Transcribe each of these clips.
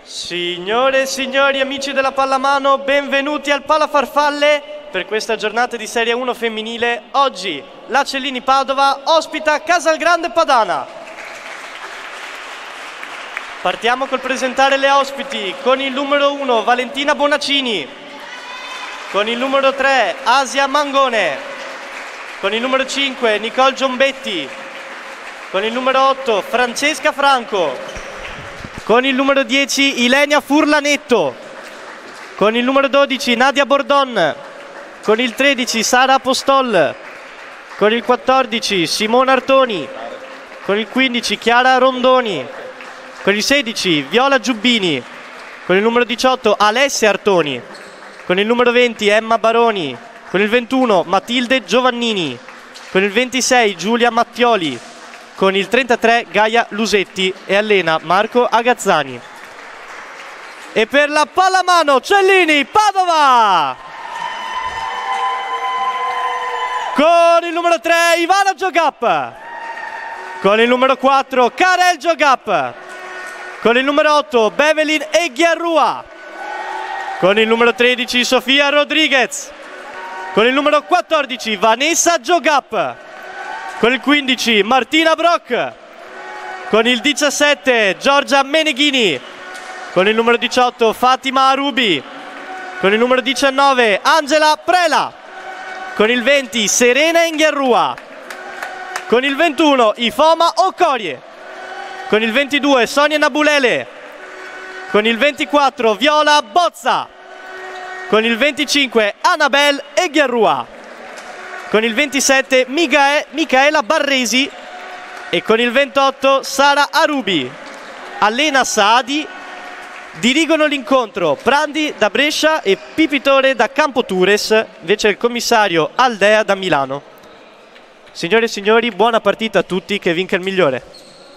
Signore e signori, amici della pallamano, benvenuti al Palafarfalle per questa giornata di Serie 1 femminile. Oggi la Cellini Padova ospita Casalgrande Padana. Partiamo col presentare le ospiti con il numero 1 Valentina Bonaccini, con il numero 3 Asia Mangone, con il numero 5 Nicole Giombetti, con il numero 8 Francesca Franco, con il numero 10 Ilenia Furlanetto, con il numero 12 Nadia Bordon, con il 13 Sara Apostol, con il 14 Simona Artoni, con il 15 Chiara Rondoni, con il 16 Viola Giubbini, con il numero 18 Alessia Artoni, con il numero 20 Emma Baroni, con il 21 Matilde Giovannini, con il 26 Giulia Mattioli, con il 33 Gaia Lusetti e allena Marco Agazzani. E per la pallamano Cellini Padova, con il numero 3 Ivana Giogap, con il numero 4 Karel Giogap, con il numero 8 Bevelin Eghiarrua, con il numero 13 Sofia Rodriguez, con il numero 14 Vanessa Giogap, con il 15 Martina Brock, con il 17 Giorgia Meneghini, con il numero 18 Fatima Arubi, con il numero 19 Angela Prela, con il 20 Serena Inghiarrua, con il 21 Ifoma Okorie, con il 22 Sonia Nabulele, con il 24 Viola Bozza, con il 25 Annabelle Eghiarrua, con il 27 Micaela Barresi e con il 28 Sara Arubi. Allena Saadi. Dirigono l'incontro Prandi da Brescia e Pipitore da Campotures, invece il commissario Aldea da Milano. Signore e signori, buona partita a tutti, che vinca il migliore.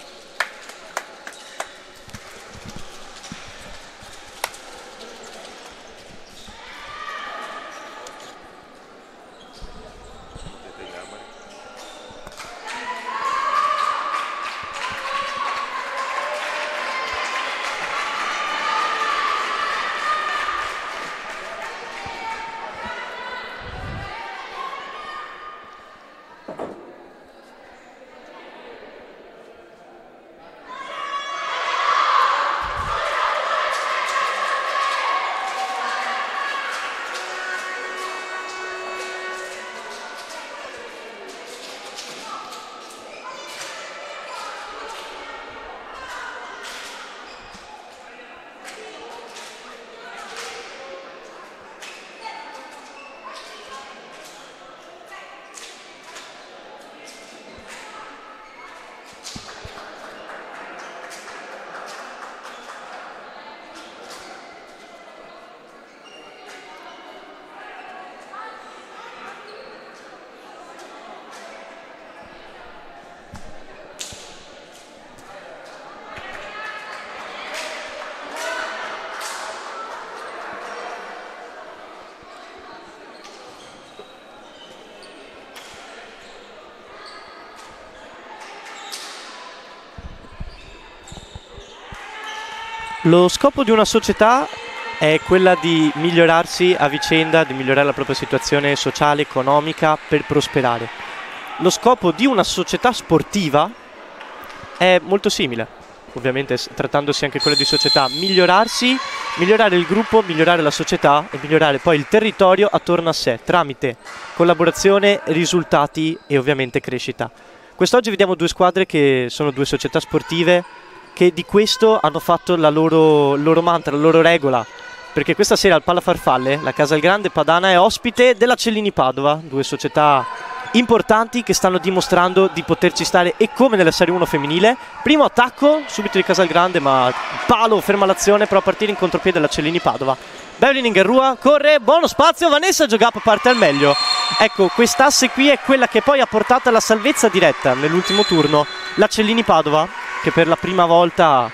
Lo scopo di una società è quella di migliorarsi a vicenda, di migliorare la propria situazione sociale, economica, per prosperare. Lo scopo di una società sportiva è molto simile, ovviamente trattandosi anche quella di società: migliorarsi, migliorare il gruppo, migliorare la società e migliorare poi il territorio attorno a sé, tramite collaborazione, risultati e ovviamente crescita. Quest'oggi vediamo due squadre che sono due società sportive che di questo hanno fatto la loro mantra, la loro regola, perché questa sera al Palafarfalle la Casalgrande Padana è ospite della Cellini Padova, due società importanti che stanno dimostrando di poterci stare e come nella Serie 1 femminile. Primo attacco subito di Casalgrande, ma palo ferma l'azione, però a partire in contropiede della Cellini Padova. Bevelin Inghiarrua corre, buono spazio, Vanessa Giogap parte al meglio. Ecco, quest'asse qui è quella che poi ha portato alla salvezza diretta nell'ultimo turno la Cellini Padova, che per la prima volta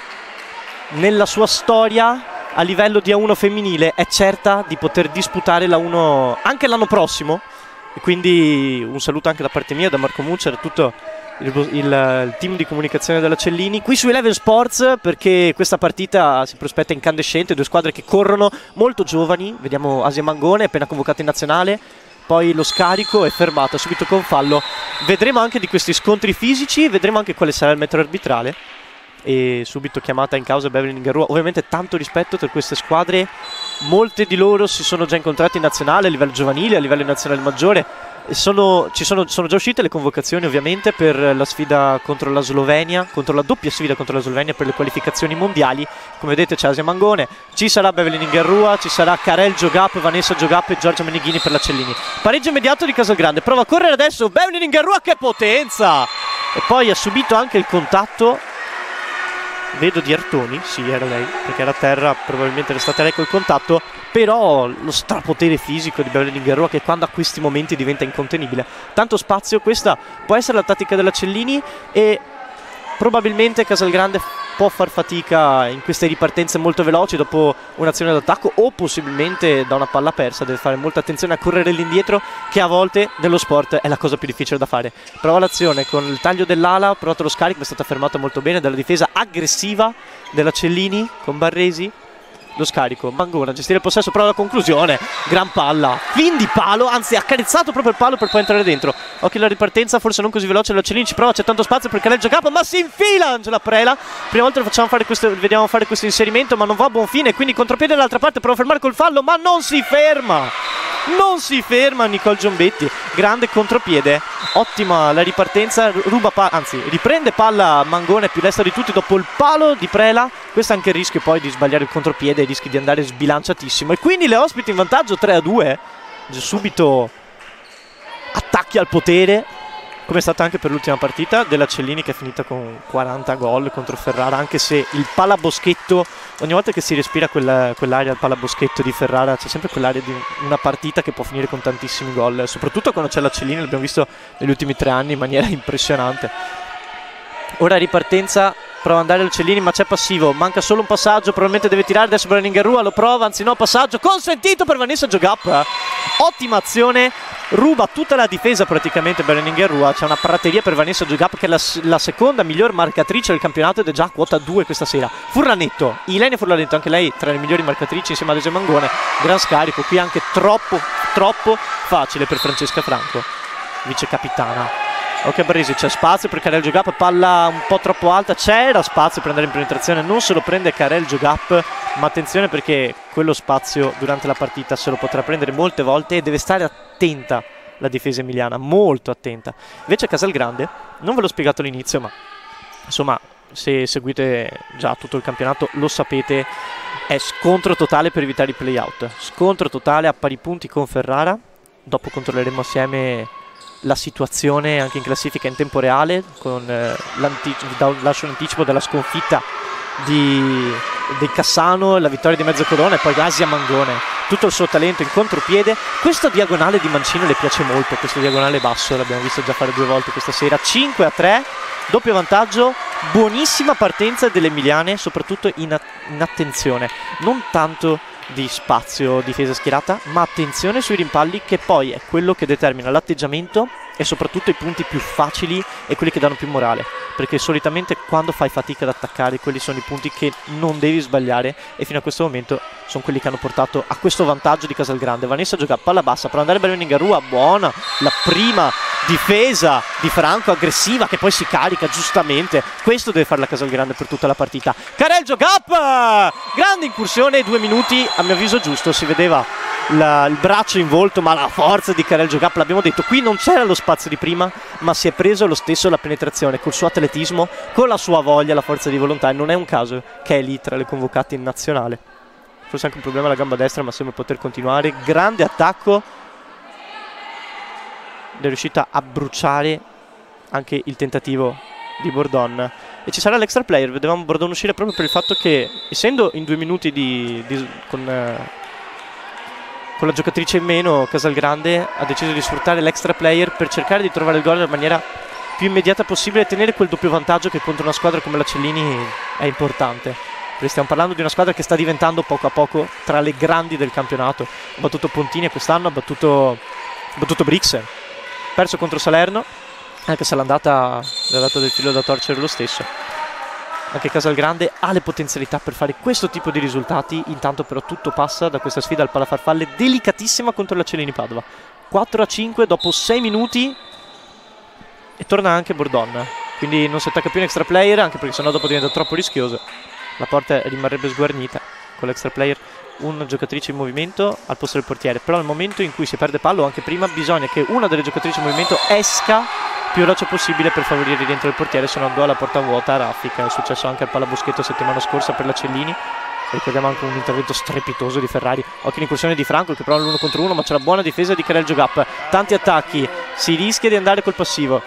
nella sua storia a livello di A1 femminile è certa di poter disputare la 1 anche l'anno prossimo. E quindi un saluto anche da parte mia, da Marco Muccia, da tutto il team di comunicazione della Cellini qui su Eleven Sports, perché questa partita si prospetta incandescente, due squadre che corrono, molto giovani. Vediamo Asia Mangone appena convocato in nazionale, poi lo scarico è fermato subito con fallo. Vedremo anche di questi scontri fisici, vedremo anche quale sarà il metro arbitrale, e subito chiamata in causa Beverly Ningarua. Ovviamente tanto rispetto per queste squadre, molte di loro si sono già incontrate in nazionale a livello giovanile, a livello nazionale maggiore. Sono già uscite le convocazioni ovviamente per la sfida contro la Slovenia, contro la doppia sfida contro la Slovenia per le qualificazioni mondiali. Come vedete c'è Asia Mangone, ci sarà Beverly Ningarua, ci sarà Karel Jogap, Vanessa Jogap e Giorgia Meneghini per la Cellini. Pareggio immediato di Casalgrande, prova a correre adesso Beverly Ningarua, che potenza! E poi ha subito anche il contatto, vedo, di Artoni, sì, era lei, perché era a terra, probabilmente era stata lei col contatto, però lo strapotere fisico di Beverly Ningarua, che quando ha questi momenti diventa incontenibile. Tanto spazio, questa può essere la tattica della Cellini, e probabilmente Casalgrande può far fatica in queste ripartenze molto veloci dopo un'azione d'attacco, o possibilmente da una palla persa deve fare molta attenzione a correre all'indietro, che a volte nello sport è la cosa più difficile da fare. Prova l'azione con il taglio dell'ala, provato lo scarico, è stata fermata molto bene dalla difesa aggressiva della Cellini con Barresi. Lo scarico, Mangone a gestire il possesso, prova la conclusione, gran palla, fin di palo, anzi ha accarezzato proprio il palo per poi entrare dentro. Occhio alla ripartenza, forse non così veloce la Cellini, ci prova, c'è tanto spazio per Karel Jogap, ma si infila Angela Prela. Prima volta vediamo fare questo inserimento, ma non va a buon fine, quindi contropiede dall'altra parte, prova a fermare col fallo, ma non si ferma. Non si ferma Nicole Giombetti, grande contropiede, ottima la ripartenza, riprende palla Mangone, più destra di tutti dopo il palo di Prela. Questo è anche il rischio poi di sbagliare il contropiede, rischi di andare sbilanciatissimo, e quindi le ospiti in vantaggio 3-2, subito attacchi al potere, come è stata anche per l'ultima partita della Cellini, che è finita con 40 gol contro Ferrara, anche se il palaboschetto, ogni volta che si respira quell'area al palaboschetto di Ferrara, c'è sempre quell'area di una partita che può finire con tantissimi gol, soprattutto quando c'è la Cellini, l'abbiamo visto negli ultimi 3 anni in maniera impressionante. Ora ripartenza, prova ad andare al Cellini, ma c'è passivo, manca solo un passaggio, probabilmente deve tirare adesso Beverly Ningarua, lo prova, anzi no, passaggio consentito per Vanessa Jogap. Ottima azione, ruba tutta la difesa praticamente Beverly Ningarua. C'è una prateria per Vanessa Jogap, che è la seconda miglior marcatrice del campionato ed è già a quota 2 questa sera. Furlanetto, Ilenia Furlanetto, anche lei tra le migliori marcatrici insieme ad Asia Mangone. Gran scarico, qui anche troppo facile per Francesca Franco, vice capitana. Ok Barresi, c'è spazio per Karel Jogap, palla un po' troppo alta, c'era spazio per andare in penetrazione, non se lo prende Karel Jogap, ma attenzione perché quello spazio durante la partita se lo potrà prendere molte volte, e deve stare attenta la difesa emiliana, molto attenta. Invece Casalgrande, non ve l'ho spiegato all'inizio, ma insomma se seguite già tutto il campionato lo sapete, è scontro totale per evitare i play-out, scontro totale a pari punti con Ferrara. Dopo controlleremo assieme la situazione anche in classifica in tempo reale, con lascio un anticipo della sconfitta di Cassano, la vittoria di Mezzocorona, e poi Asia Mangone, tutto il suo talento in contropiede. Questo diagonale di Mancino le piace molto, questo diagonale basso, l'abbiamo visto già fare 2 volte questa sera. 5-3, doppio vantaggio, buonissima partenza delle emiliane, soprattutto in attenzione, non tanto di spazio difesa schierata, ma attenzione sui rimpalli, che poi è quello che determina l'atteggiamento e soprattutto i punti più facili e quelli che danno più morale, perché solitamente quando fai fatica ad attaccare quelli sono i punti che non devi sbagliare, e fino a questo momento sono quelli che hanno portato a questo vantaggio di Casalgrande. Vanessa gioca a palla bassa per andare bene in Ningarua, buona la prima difesa di Franco, aggressiva, che poi si carica giustamente. Questo deve fare la Casalgrande per tutta la partita. Karel Jogap, grande incursione, 2 minuti a mio avviso giusto, si vedeva il braccio in volto, ma la forza di Karel Jogap, l'abbiamo detto, qui non c'era lo spazio di prima, ma si è preso lo stesso la penetrazione col suo atletismo, con la sua voglia, la forza di volontà, e non è un caso che è lì tra le convocate in nazionale. Forse anche un problema alla gamba destra, ma sembra poter continuare. Grande attacco, è riuscita a bruciare anche il tentativo di Bordon, e ci sarà l'extra player. Vedevamo Bordon uscire proprio per il fatto che, essendo in 2 minuti con la giocatrice in meno, Casalgrande ha deciso di sfruttare l'extra player per cercare di trovare il gol in maniera più immediata possibile e tenere quel doppio vantaggio che contro una squadra come la Cellini è importante. Perché stiamo parlando di una squadra che sta diventando poco a poco tra le grandi del campionato. Ha battuto Pontini quest'anno, ha battuto Brixen, perso contro Salerno, anche se l'ha dato del filo da torcere lo stesso. Anche Casalgrande ha le potenzialità per fare questo tipo di risultati, intanto però tutto passa da questa sfida al palafarfalle delicatissima contro la Cellini Padova. 4-5 dopo 6 minuti e torna anche Bordon, quindi non si attacca più un extra player, anche perché sennò dopo diventa troppo rischioso. La porta rimarrebbe sguarnita con l'extra player, una giocatrice in movimento al posto del portiere, però nel momento in cui si perde pallo, anche prima, bisogna che una delle giocatrici in movimento esca più veloce possibile per favorire il rientro del portiere, se no andò alla porta vuota a raffica. È successo anche al Pallaboschetto settimana scorsa per la Cellini. Ricordiamo anche un intervento strepitoso di Ferrari. Occhio l'incursione di Franco che prova l'1 contro 1, ma c'è la buona difesa di Karel Jogap. Tanti attacchi, si rischia di andare col passivo.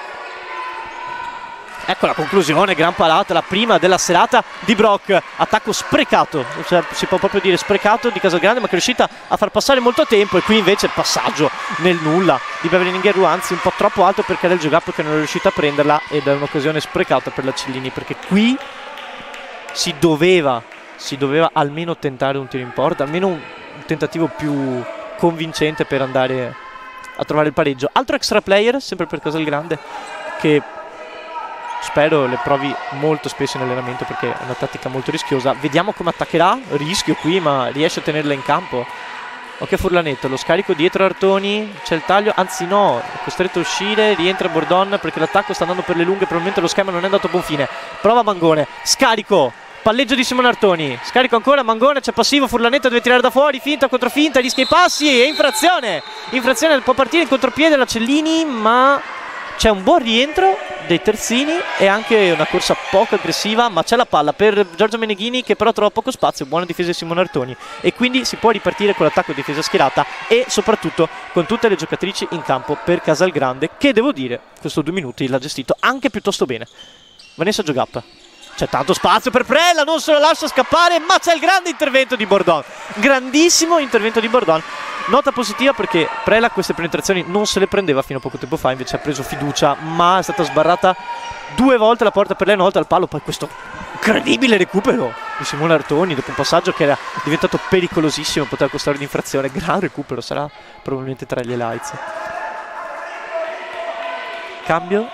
Ecco la conclusione, gran parata, la prima della serata di Brock. Attacco sprecato, cioè, si può proprio dire sprecato di Casalgrande, ma che è riuscita a far passare molto tempo. E qui invece passaggio nel nulla di Beverly Ningheru, anzi un po' troppo alto per Karel Jogap, che non è riuscita a prenderla, ed è un'occasione sprecata per la Cellini, perché qui si doveva almeno tentare un tiro in porta, almeno un tentativo più convincente per andare a trovare il pareggio. Altro extra player sempre per Casalgrande, che spero le provi molto spesso in allenamento, perché è una tattica molto rischiosa. Vediamo come attaccherà, rischio qui, ma riesce a tenerla in campo. Ok, Furlanetto, lo scarico dietro Artoni, c'è il taglio, anzi no, è costretto a uscire, rientra Bordon perché l'attacco sta andando per le lunghe, probabilmente lo schema non è andato a buon fine. Prova Mangone, scarico, palleggio di Simone Artoni, scarico ancora Mangone, c'è passivo, Furlanetto deve tirare da fuori, finta contro finta, rischia i passi e infrazione può partire in contropiede la Cellini, ma c'è un buon rientro dei terzini e anche una corsa poco aggressiva, ma c'è la palla per Giorgio Meneghini che però trova poco spazio. Buona difesa di Simone Artoni e quindi si può ripartire con l'attacco di difesa schierata e soprattutto con tutte le giocatrici in campo per Casalgrande, che devo dire questo 2 minuti l'ha gestito anche piuttosto bene. Vanessa Jogap, c'è tanto spazio per Prella, non se lo lascia scappare, ma c'è il grande intervento di Bordon, grandissimo intervento di Bordon. Nota positiva perché Prela queste penetrazioni non se le prendeva fino a poco tempo fa, invece ha preso fiducia, ma è stata sbarrata 2 volte la porta per lei, una volta al palo. Poi questo incredibile recupero di Simone Artoni dopo un passaggio che era diventato pericolosissimo, poteva costare un'infrazione. Gran recupero, sarà probabilmente tra gli highlights. Cambio,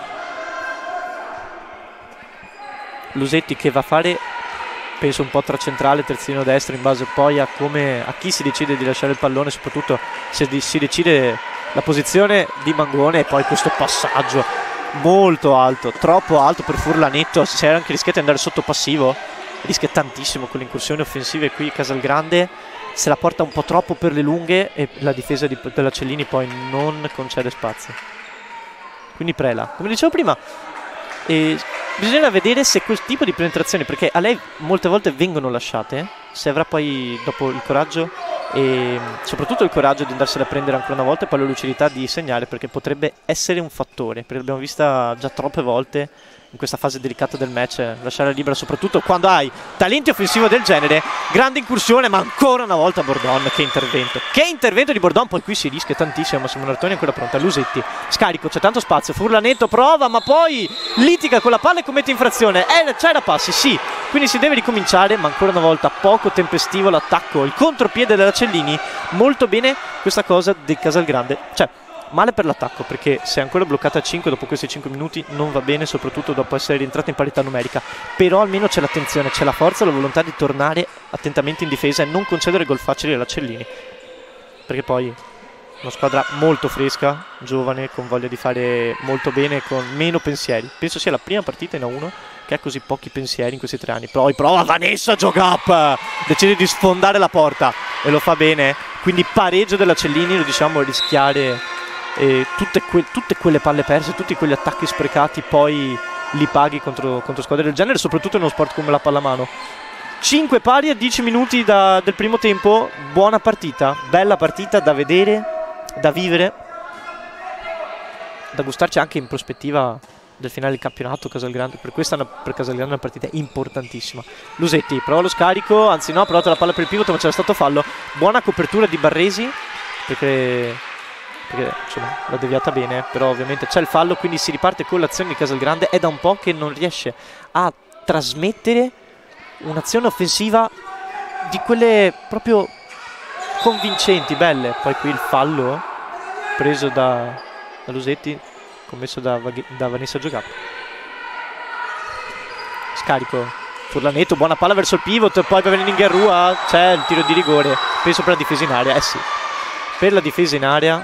Lusetti che va a fare, penso, un po' tra centrale e terzino destro, in base poi a chi si decide di lasciare il pallone, soprattutto se si decide la posizione di Mangone. E poi questo passaggio molto alto, troppo alto per Furlanetto, si era anche rischiato di andare sotto passivo, rischia tantissimo con le incursioni offensive qui Casalgrande, se la porta un po' troppo per le lunghe e la difesa della Cellini poi non concede spazio. Quindi Prela, come dicevo prima, bisogna vedere se quel tipo di penetrazioni, perché a lei molte volte vengono lasciate, se avrà poi dopo il coraggio e soprattutto il coraggio di andarsela a prendere ancora una volta, e poi la lucidità di segnare, perché potrebbe essere un fattore, perché l'abbiamo vista già troppe volte in questa fase delicata del match, lasciare libera soprattutto quando hai talenti offensivo del genere. Grande incursione, ma ancora una volta Bordon, che intervento di Bordon. Poi qui si rischia tantissimo, ma Simone Artoni è ancora pronta. Lusetti, scarico, c'è tanto spazio, Furlanetto prova, ma poi litiga con la palla e commette infrazione. C'era passi, sì, quindi si deve ricominciare, ma ancora una volta poco tempestivo l'attacco, il contropiede della Cellini. Molto bene questa cosa del Casalgrande, cioè male per l'attacco, perché se è ancora bloccata a 5 dopo questi 5 minuti non va bene, soprattutto dopo essere rientrata in parità numerica. Però almeno c'è l'attenzione, c'è la forza, la volontà di tornare attentamente in difesa e non concedere gol facili alla Cellini, perché poi una squadra molto fresca, giovane, con voglia di fare molto bene, con meno pensieri. Penso sia la prima partita in A1 che ha così pochi pensieri in questi 3 anni. Poi prova Vanessa Jogap, decide di sfondare la porta e lo fa bene, quindi pareggio della Cellini, lo diciamo, rischiare tutte quelle palle perse, tutti quegli attacchi sprecati, poi li paghi contro squadre del genere, soprattutto in uno sport come la pallamano. 5 pari a 10 minuti del primo tempo. Buona partita, bella partita da vedere, da vivere, da gustarci anche in prospettiva del finale del campionato Casalgrande. Per Casalgrande è una partita importantissima. Lusetti prova lo scarico, anzi no, ha provato la palla per il pivot, ma c'era stato fallo. Buona copertura di Barresi, perché insomma l'ha deviata bene, però ovviamente c'è il fallo, quindi si riparte con l'azione di Casalgrande. È da un po' che non riesce a trasmettere un'azione offensiva di quelle proprio convincenti, belle. Poi qui il fallo preso da Lusetti, commesso da Vanessa Giogap. Scarico, Furlanetto, buona palla verso il pivot, poi per Beveling-Gerrua c'è il tiro di rigore, penso per la difesa in area, sì, per la difesa in area.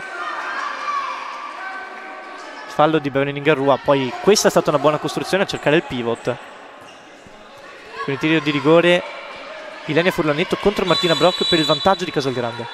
Fallo di Beveling-Gerrua, poi questa è stata una buona costruzione a cercare il pivot. Quindi tiro di rigore, Ilenia Furlanetto contro Martina Brock per il vantaggio di Casalgrande.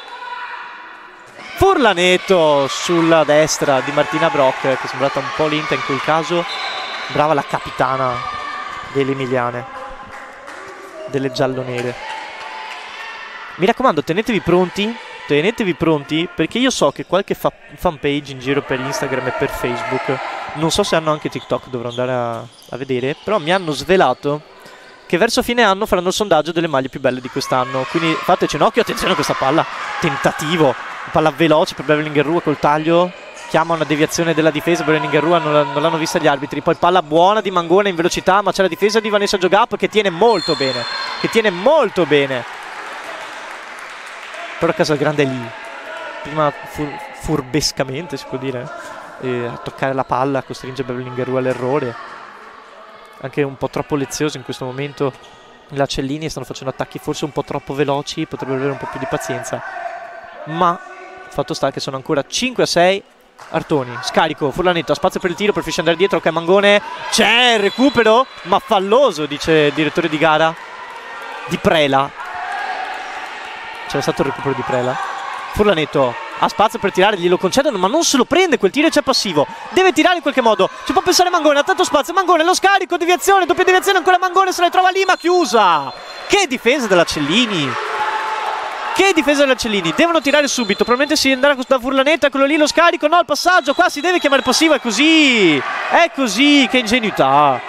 Furlanetto sulla destra di Martina Brock, che è sembrata un po' lenta in quel caso. Brava la capitana delle emiliane, delle giallonere. Mi raccomando, tenetevi pronti, perché io so che qualche fanpage in giro per Instagram e per Facebook, non so se hanno anche TikTok, dovrò andare a vedere, però mi hanno svelato che verso fine anno faranno il sondaggio delle maglie più belle di quest'anno, quindi fateci un occhio, attenzione a questa palla, tentativo, palla veloce per Beveling-Gerrua col taglio, chiama una deviazione della difesa, Beveling-Gerrua non l'hanno vista gli arbitri, poi palla buona di Mangone in velocità, ma c'è la difesa di Vanessa Giogap che tiene molto bene, però Casalgrande è lì, prima furbescamente si può dire, a toccare la palla, costringe Beveling-Gerrua all'errore, anche un po' troppo lezioso in questo momento la Cellini, stanno facendo attacchi forse un po' troppo veloci, potrebbero avere un po' più di pazienza, ma fatto sta che sono ancora 5-6. Artoni, scarico, Furlanetto, ha spazio per il tiro, preferisce andare dietro, ok Mangone, c'è il recupero, ma falloso, dice il direttore di gara di Prela. C'era stato il recupero di Prela. Furlanetto ha spazio per tirare, glielo concedono, ma non se lo prende quel tiro e c'è passivo, deve tirare in qualche modo, ci può pensare Mangone, ha tanto spazio, Mangone, lo scarico, deviazione, doppia deviazione, ancora Mangone se la trova lì, ma chiusa. Che difesa della Cellini, devono tirare subito, probabilmente si andrà da Furlanetto, eccolo lì lo scarico, no il passaggio, qua si deve chiamare passivo, è così, che ingenuità,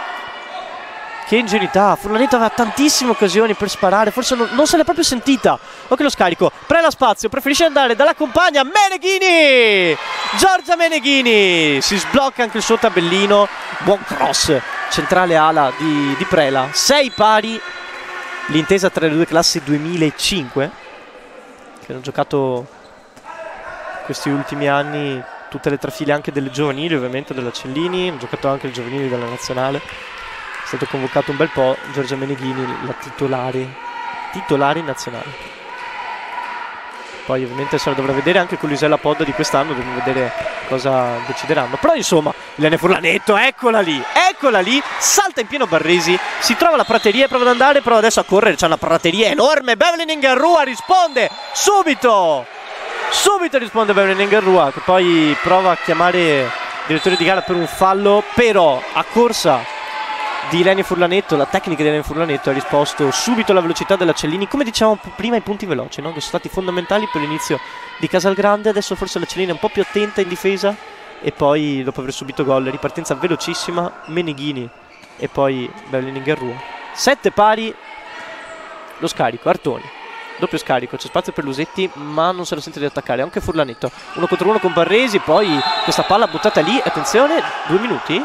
Furlanetto aveva tantissime occasioni per sparare, forse non se l'è proprio sentita. Ok lo scarico, Prela spazio, preferisce andare dalla compagna Meneghini, Giorgia Meneghini, si sblocca anche il suo tabellino, buon cross, centrale ala di Prela, 6 pari. L'intesa tra le due classi 2005, che hanno giocato questi ultimi anni tutte le trafile anche delle giovanili, ovviamente della Cellini, hanno giocato anche le giovanili della nazionale. È stato convocato un bel po', Giorgia Meneghini, la titolare nazionale. Poi ovviamente se la dovrà vedere anche con l'Isella Pod di quest'anno, dobbiamo vedere cosa decideranno. Però insomma, Ilenia Furlanetto, eccola lì, salta in pieno Barresi, si trova la prateria e prova ad andare, però adesso a correre, c'è una prateria enorme, Beveling-Gerrua risponde subito risponde Beveling-Gerrua, che poi prova a chiamare il direttore di gara per un fallo, però a corsa di Ilenia Furlanetto, la tecnica di Ilenia Furlanetto ha risposto subito alla velocità della Cellini, come dicevamo prima i punti veloci, no? Che sono stati fondamentali per l'inizio di Casalgrande. Adesso forse la Cellini è un po' più attenta in difesa e poi dopo aver subito gol, ripartenza velocissima, Meneghini e poi Beveling-Gerrua. 7 pari, lo scarico, Artoni, doppio scarico, c'è spazio per Lusetti ma non se la sente di attaccare, anche Furlanetto, 1 contro 1 con Barresi, poi questa palla buttata lì, attenzione, 2 minuti?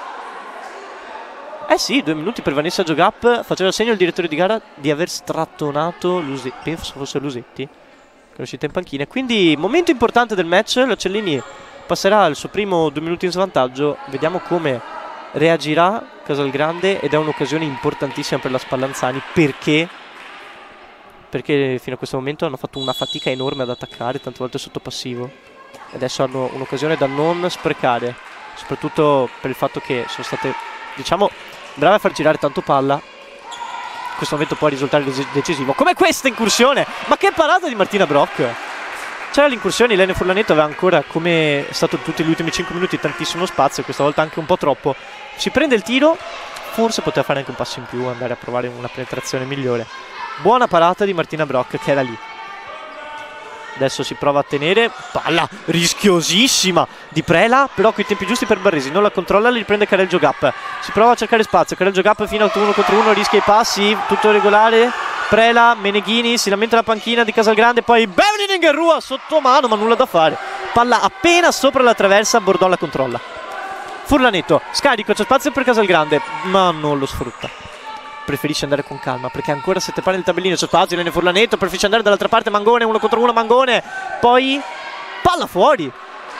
Eh sì, 2 minuti per Vanessa Giogap, faceva segno il direttore di gara di aver strattonato Lusetti, penso fosse Lusetti, che è uscita in panchina, quindi momento importante del match, la Cellini passerà il suo primo 2 minuti in svantaggio, vediamo come reagirà Casalgrande ed è un'occasione importantissima per la Spallanzani, perché fino a questo momento hanno fatto una fatica enorme ad attaccare, tante volte sotto passivo, e adesso hanno un'occasione da non sprecare, soprattutto per il fatto che sono state, diciamo, brave a far girare tanto palla. In questo momento può risultare decisivo, come questa incursione, ma che parata di Martina Brock. C'era l'incursione, Ilenia Furlanetto aveva ancora, come è stato tutti gli ultimi 5 minuti, tantissimo spazio, questa volta anche un po' troppo, si prende il tiro, forse poteva fare anche un passo in più, andare a provare una penetrazione migliore. Buona parata di Martina Brock che era lì. Adesso si prova a tenere, palla rischiosissima di Prela, però coi tempi giusti per Barresi, non la controlla, li riprende Karel Giogap, si prova a cercare spazio, Karel Giogap fino a 1 contro 1, rischia i passi, tutto regolare, Prela, Meneghini, si lamenta la panchina di Casalgrande, poi Beveling-Gerrua sotto mano, ma nulla da fare, palla appena sopra la traversa, Bordon la controlla. Furlanetto, scarico, c'è spazio per Casalgrande, ma non lo sfrutta. Preferisce andare con calma perché ancora 7 pari nel tabellino, c'è spazio, Ilenia Furlanetto, preferisce andare dall'altra parte, Mangone, 1 contro 1 Mangone, poi palla fuori,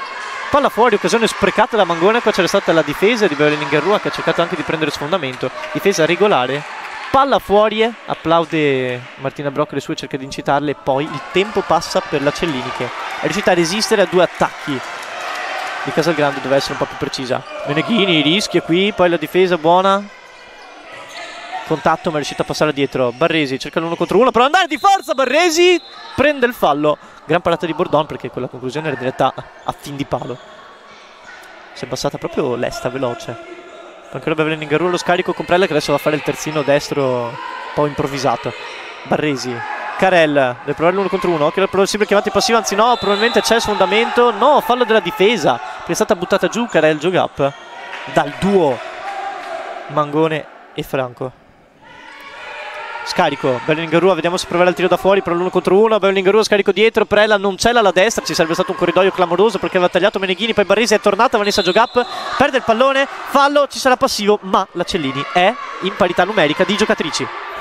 Palla fuori, occasione sprecata da Mangone. Qua c'era stata la difesa di Beverly Ningarrua che ha cercato anche di prendere sfondamento. Difesa regolare. Palla fuori, applaude Martina Brock le sue, cerca di incitarle. Poi il tempo passa per la Cellini che è riuscita a resistere a 2 attacchi di Casalgrande, doveva essere un po' più precisa. Meneghini rischia qui, poi la difesa buona. Contatto ma è riuscita a passare dietro. Barresi cerca l'1 contro 1 per andare di forza. Barresi prende il fallo. Gran parata di Bordon perché quella conclusione era diretta a fin di palo. Si è passata proprio lesta, veloce. Ancora Beverly Ningarrua lo scarico con Prella che adesso va a fare il terzino destro un po' improvvisato. Barresi, Carel deve provare l'1 contro 1. Occhio alla possibile chiamata passiva, anzi no, probabilmente c'è il sfondamento. No, fallo della difesa perché è stata buttata giù Carel, gioca up dal duo Mangone e Franco. Scarico, Beverly Ningarrua, vediamo se provare il tiro da fuori per l'1 contro 1. Beverly Ningarrua scarico dietro, Prella non c'è alla destra, ci sarebbe stato un corridoio clamoroso perché aveva tagliato Meneghini, poi Barresi è tornata, Vanessa Giogap perde il pallone, fallo, ci sarà passivo, ma la Cellini è in parità numerica di giocatrici.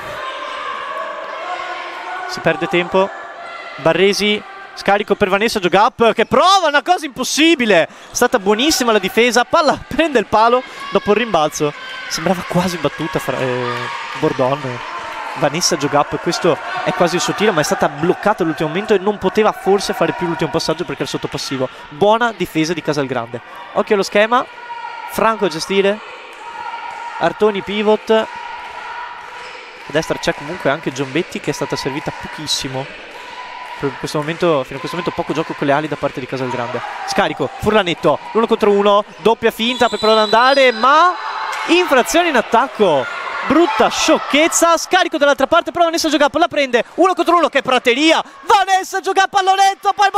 Si perde tempo, Barresi, scarico per Vanessa Giogap che prova una cosa impossibile, è stata buonissima la difesa, palla prende il palo dopo il rimbalzo, sembrava quasi battuta Bordon. Vanessa Giogap, questo è quasi il suo tiro ma è stata bloccata all'ultimo momento e non poteva forse fare più l'ultimo passaggio perché era sotto passivo. Buona difesa di Casalgrande. Occhio allo schema, Franco a gestire, Artoni pivot, a destra c'è comunque anche Giombetti che è stata servita pochissimo. Fino a questo momento poco gioco con le ali da parte di Casalgrande. Scarico, Furlanetto, l'1 contro 1, doppia finta per provare ad andare ma infrazione in attacco. Brutta sciocchezza, scarico dall'altra parte però Vanessa Giogap la prende, 1 contro 1, che prateria, Vanessa Giogap pallonetto, poi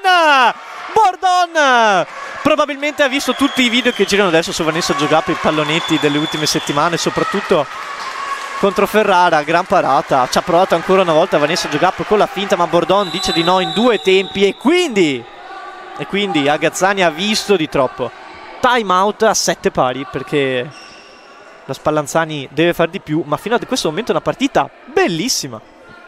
Bordon probabilmente ha visto tutti i video che girano adesso su Vanessa Giogap, i pallonetti delle ultime settimane, soprattutto contro Ferrara, gran parata, ci ha provato ancora una volta Vanessa Giogap con la finta ma Bordon dice di no in 2 tempi e quindi Agazzani ha visto di troppo. Time out a 7 pari perché la Spallanzani deve fare di più, ma fino a questo momento è una partita bellissima.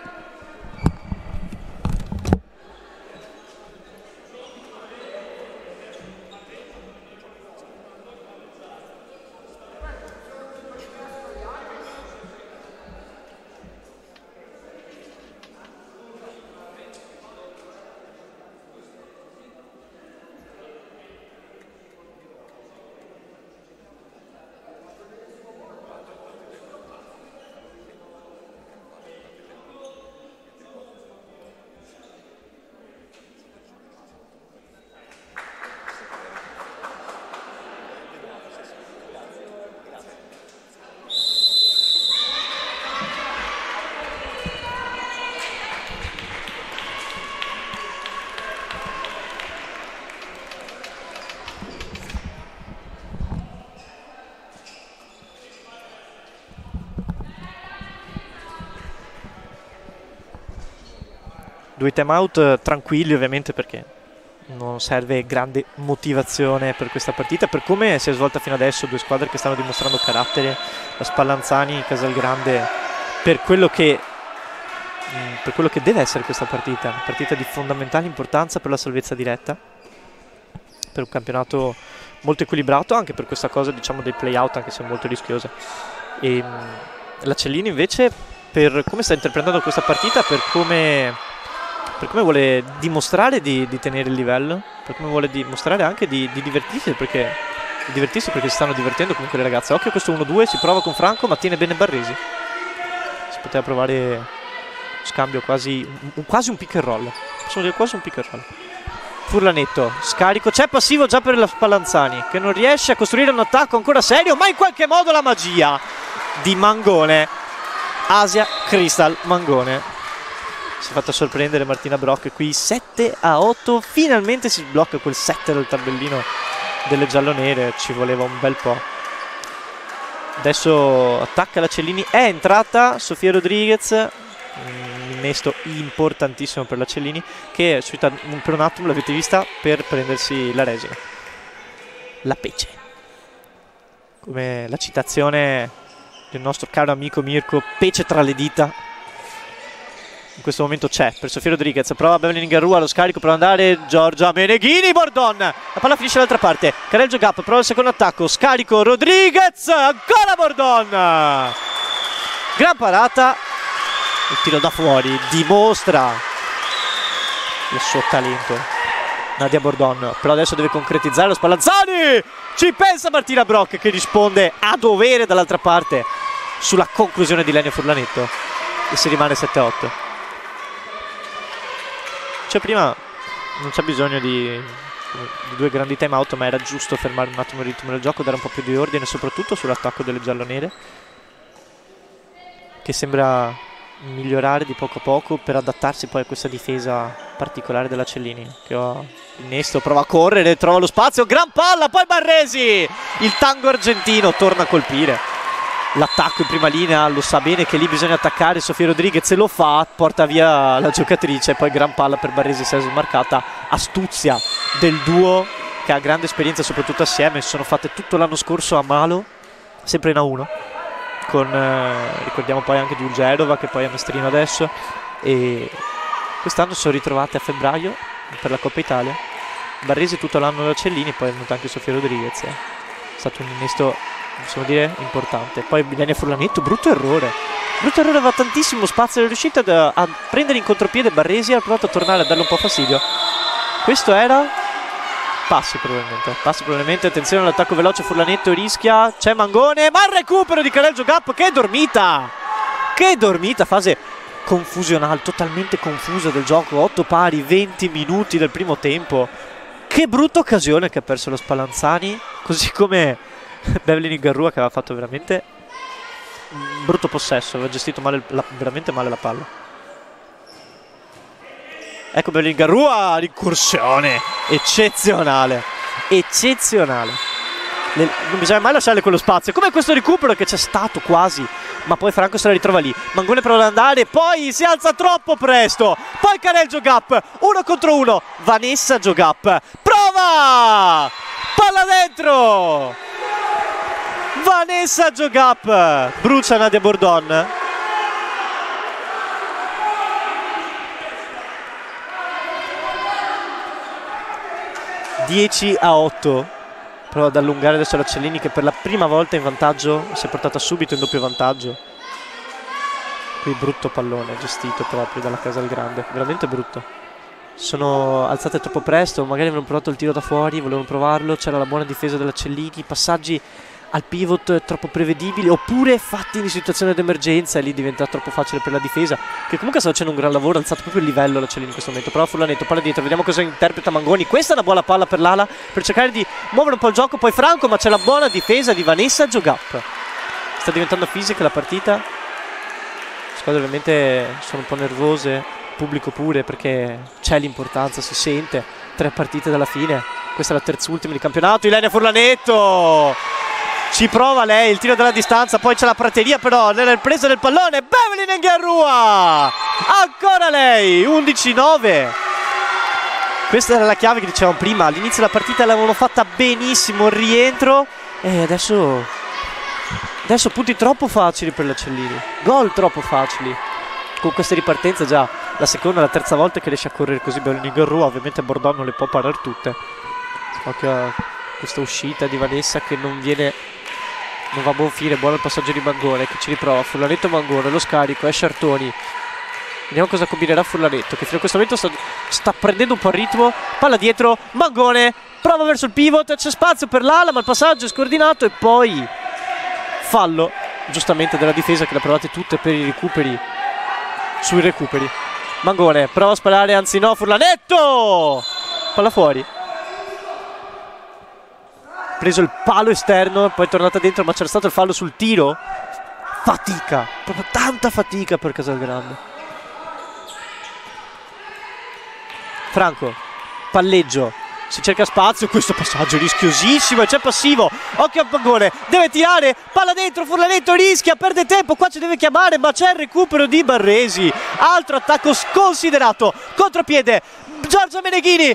Due time out tranquilli ovviamente perché non serve grande motivazione per questa partita, per come si è svolta fino adesso, due squadre che stanno dimostrando carattere, la Spallanzani, Casalgrande, per quello che deve essere questa partita, una partita di fondamentale importanza per la salvezza diretta, per un campionato molto equilibrato, anche per questa cosa diciamo dei play-out, anche se molto rischiosa. E la Cellini invece, per come sta interpretando questa partita, per come vuole dimostrare di tenere il livello, per come vuole dimostrare anche di divertirsi, perché si stanno divertendo comunque le ragazze. Occhio a questo 1-2, si prova con Franco ma tiene bene Barresi. Si poteva provare scambio quasi un pick and roll, possiamo dire quasi un pick and roll. Furlanetto, scarico, c'è passivo già per la Spallanzani che non riesce a costruire un attacco ancora serio, ma in qualche modo la magia di Mangone, Asia Crystal Mangone. Si è fatta sorprendere Martina Brock qui, 7-8, finalmente si sblocca quel 7 del tabellino delle giallonere, ci voleva un bel po'. Adesso attacca la Cellini, è entrata Sofia Rodriguez, un innesto importantissimo per la Cellini che è uscita per un attimo, l'avete vista, per prendersi la resina. La pece, come la citazione del nostro caro amico Mirko, pece tra le dita. in questo momento c'è per Sofia Rodriguez, prova Beverly Ngarrua, lo scarico, prova ad andare Giorgia Meneghini, Bordon, la palla finisce dall'altra parte, Karel Jogap prova il secondo attacco, scarico Rodriguez, ancora Bordon, gran parata, il tiro da fuori dimostra il suo talento Nadia Bordon, però adesso deve concretizzare lo Spallanzani, ci pensa Martina Brock che risponde a dovere dall'altra parte sulla conclusione di Lenia Furlanetto e si rimane 7-8. Cioè prima non c'è bisogno di due grandi time out, ma era giusto fermare un attimo il ritmo del gioco, dare un po' più di ordine soprattutto sull'attacco delle giallonere, che sembra migliorare di poco a poco per adattarsi poi a questa difesa particolare della Cellini, che ho innesto, prova a correre, trova lo spazio, gran palla, poi Barresi, il tango argentino torna a colpire. L'attacco in prima linea, lo sa bene che lì bisogna attaccare, Sofia Rodriguez lo fa, porta via la giocatrice, poi gran palla per Barresi, si è smarcata, astuzia del duo che ha grande esperienza soprattutto assieme, si sono fatte tutto l'anno scorso a Malo, sempre in A1, con ricordiamo poi anche Giulgerova che poi è maestrino adesso, e quest'anno si sono ritrovate a febbraio per la Coppa Italia. Barresi tutto l'anno da Cellini, poi è venuta anche Sofia Rodriguez, è stato un innesto, possiamo dire, importante. Poi Lenia Furlanetto, brutto errore, aveva tantissimo spazio, è riuscita a prendere in contropiede Barresi, ha provato a tornare a darle un po' fastidio. Questo era passi probabilmente, attenzione all'attacco veloce, Furlanetto rischia, c'è Mangone, ma il recupero di Karel Jogap, che dormita, fase confusionale, totalmente confusa del gioco, 8 pari, 20 minuti del primo tempo. Che brutta occasione che ha perso lo Spallanzani, così come Beverly Ngarrua che aveva fatto veramente un brutto possesso, aveva gestito male veramente male la palla. Ecco Beverly Ngarrua, l'incursione eccezionale, non bisogna mai lasciare quello spazio, come questo recupero che c'è stato quasi, ma poi Franco se la ritrova lì, Mangone prova ad andare, poi si alza troppo presto, poi Karel Jogap, 1 contro 1, Vanessa Jogap, prova, palla dentro, Vanessa Jogap, brucia Nadia Bordon. (10-8). Prova ad allungare adesso la Cellini che per la prima volta in vantaggio si è portata subito in doppio vantaggio. Qui brutto pallone gestito proprio dalla Casalgrande, veramente brutto. Sono alzate troppo presto, magari avevano provato il tiro da fuori, volevano provarlo, c'era la buona difesa della Cellini, passaggi al pivot troppo prevedibili, oppure fatti in situazione d'emergenza e lì diventa troppo facile per la difesa, che comunque sta facendo un gran lavoro, ha alzato proprio il livello la Cellini in questo momento. Prova Furlanetto, palla dietro, vediamo cosa interpreta Mangoni, questa è una buona palla per l'ala per cercare di muovere un po' il gioco, poi Franco, ma c'è la buona difesa di Vanessa Jogap. Sta diventando fisica la partita, le squadre ovviamente sono un po' nervose, pubblico pure, perché c'è l'importanza, si sente, 3 partite dalla fine, questa è la terzultima di campionato. Ilenia Furlanetto ci prova lei, il tiro dalla distanza, poi c'è la prateria però nella presa del pallone, Beverly Ngarrua, ancora lei, 11-9. Questa era la chiave che dicevamo prima, all'inizio della partita l'avevano fatta benissimo, il rientro, e adesso punti troppo facili per la Cellini, gol troppo facili, con queste ripartenze già la seconda e la terza volta che riesce a correre così Beverly Ngarrua, ovviamente Bordon non le può parare tutte. Occhio a questa uscita di Vanessa che non va a buon fine, buono il passaggio di Mangone che ci riprova, Furlanetto Mangone, lo scarico, esce Artoni, vediamo cosa combinerà Furlanetto che fino a questo momento sta prendendo un po' il ritmo, palla dietro, Mangone prova verso il pivot, c'è spazio per l'ala ma il passaggio è scordinato e poi fallo giustamente della difesa che le ha provate tutte per i recuperi, sui recuperi. Mangone prova a sparare, anzi no, Furlanetto, palla fuori, preso il palo esterno, poi è tornata dentro, ma c'era stato il fallo sul tiro. Fatica, proprio tanta fatica per Casalgrande. Franco, palleggio, si cerca spazio, questo passaggio rischiosissimo e c'è passivo. Occhio a Mangone, deve tirare, palla dentro, Furlanetto rischia, perde tempo, qua ci deve chiamare, ma c'è il recupero di Barresi. Altro attacco sconsiderato, contropiede, Giorgia Meneghini,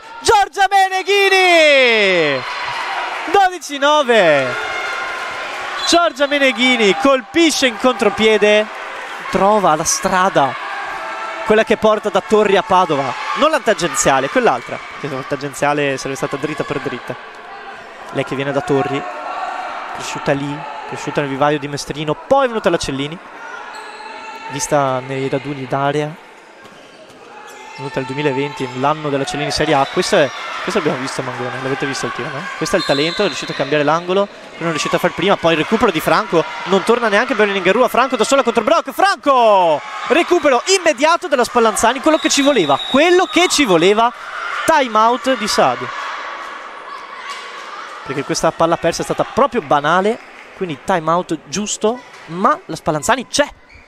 12-9. Giorgia Meneghini colpisce in contropiede, trova la strada quella che porta da Torri a Padova, non la tangenziale, quell'altra, che la tangenziale sarebbe stata dritta per dritta. Lei che viene da Torri, cresciuta lì, cresciuta nel vivaio di Mestrino, poi è venuta alla Cellini, vista nei raduni d'area, venuta nel 2020, l'anno della Cellini Serie A. Questa l'abbiamo vista a Mangone, l'avete visto il tiro, no? Questo è il talento, è riuscito a cambiare l'angolo, non è riuscito a far prima, poi il recupero di Franco, non torna neanche Beverly Ngarrua, Franco da sola contro Brock, Franco! Recupero immediato della Spallanzani, quello che ci voleva, time out di Saadi. Perché questa palla persa è stata proprio banale, quindi time out giusto, ma la Spallanzani c'è.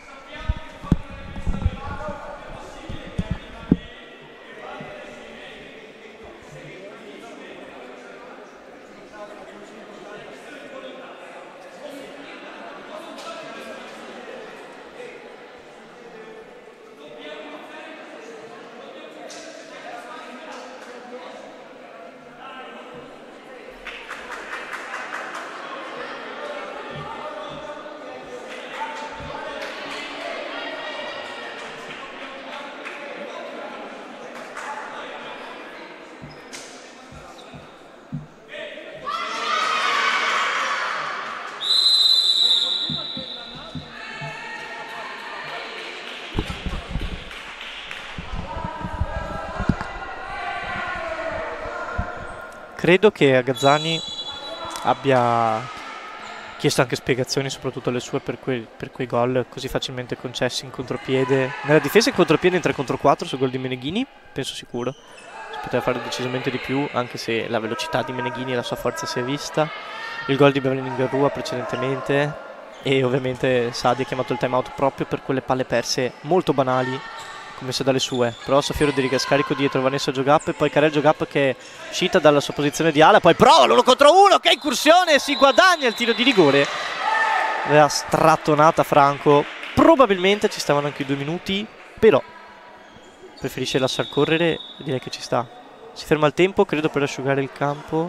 Credo che Agazzani abbia chiesto anche spiegazioni, soprattutto le sue, per quei gol così facilmente concessi in contropiede. Nella difesa in contropiede in 3 contro 4 sul gol di Meneghini, penso sicuro. Si poteva fare decisamente di più, anche se la velocità di Meneghini e la sua forza si è vista. Il gol di Beverly Ngarrua precedentemente, e ovviamente Saadi ha chiamato il time out proprio per quelle palle perse molto banali commesse dalle sue. Però Sofia Rodriguez scarico dietro Vanessa Giogap, e poi Karel Giogap che è uscita dalla sua posizione di ala, poi prova l'1 contro 1, che incursione, si guadagna il tiro di rigore. Aveva strattonata Franco, probabilmente ci stavano anche i 2 minuti, però preferisce lasciar correre e direi che ci sta. Si ferma il tempo, credo, per asciugare il campo,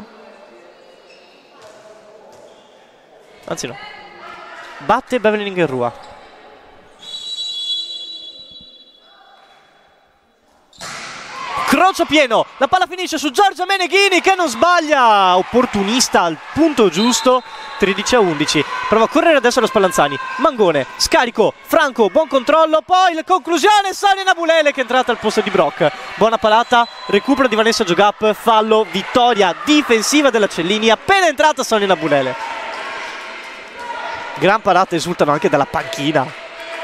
anzi no, batte Beverly Ngarrua. Crocio pieno, la palla finisce su Giorgia Meneghini che non sbaglia, opportunista al punto giusto, 13-11, prova a correre adesso la Spallanzani, Mangone, scarico, Franco, buon controllo, poi la conclusione, Sonia Nabulele che è entrata al posto di Brock, buona palata, recupero di Vanessa Giogap, fallo, vittoria difensiva della Cellini, appena entrata Sonia Nabulele. Gran parata, esultano anche dalla panchina.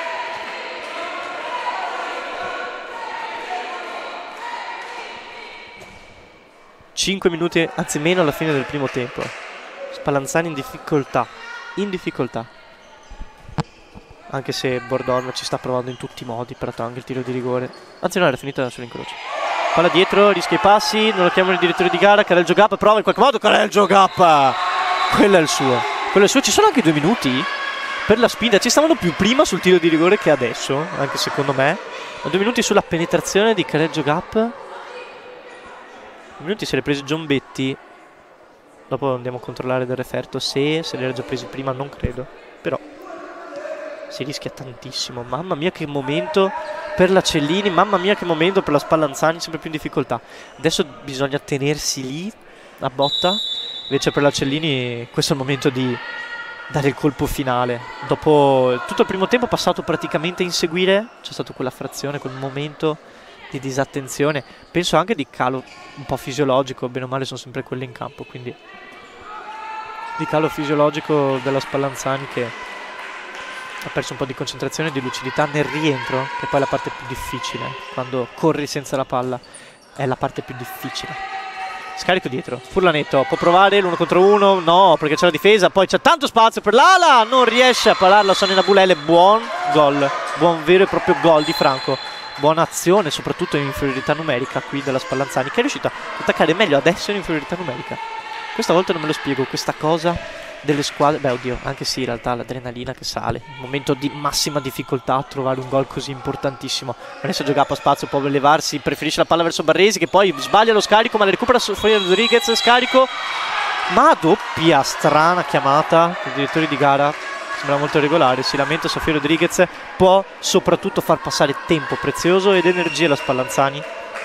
5 minuti, anzi meno, alla fine del primo tempo. Spallanzani in difficoltà. Anche se Bordon ci sta provando in tutti i modi per attrarre il tiro di rigore. Anzi no, era finita sull'incrocio. Palla dietro, rischia i passi, non lo chiamano il direttore di gara. Karel Giogap prova in qualche modo, Karel Giogap! Quello è il suo. Ci sono anche 2 minuti per la spinta. Ci stavano più prima sul tiro di rigore che adesso, anche secondo me. Ma 2 minuti sulla penetrazione di Karel Giogap. Minuti se li ha presi Giombetti. Dopo andiamo a controllare del referto se li era già presi prima, non credo, però si rischia tantissimo. Mamma mia che momento per la Cellini, mamma mia che momento per la Spallanzani, sempre più in difficoltà. Adesso bisogna tenersi lì a botta, invece per la Cellini questo è il momento di dare il colpo finale. Dopo tutto il primo tempo passato praticamente a inseguire, c'è stata quella frazione, quel momento di disattenzione, penso anche di calo un po' fisiologico, bene o male sono sempre quelli in campo, quindi di calo fisiologico della Spallanzani che ha perso un po' di concentrazione e di lucidità nel rientro, che poi è la parte più difficile, quando corri senza la palla è la parte più difficile. Scarico dietro, Furlanetto può provare l'1 contro 1, no, perché c'è la difesa, poi c'è tanto spazio per l'ala, non riesce a pararla Sonia Nabulele. Buon gol, buon vero e proprio gol di Franco. Buona azione, soprattutto in inferiorità numerica qui della Spallanzani, che è riuscita a attaccare meglio adesso in inferiorità numerica. Questa volta non me lo spiego, questa cosa delle squadre. Beh, oddio, anche sì, in realtà l'adrenalina che sale. Un momento di massima difficoltà a trovare un gol così importantissimo. Vanessa Giogap a spazio, può levarsi, preferisce la palla verso Barresi, che poi sbaglia lo scarico, ma la recupera Sofia Rodriguez, scarico. Ma doppia strana chiamata del direttore di gara. sembra molto regolare. Si lamenta Sofia Rodriguez, può soprattutto far passare tempo prezioso ed energia alla Spallanzani.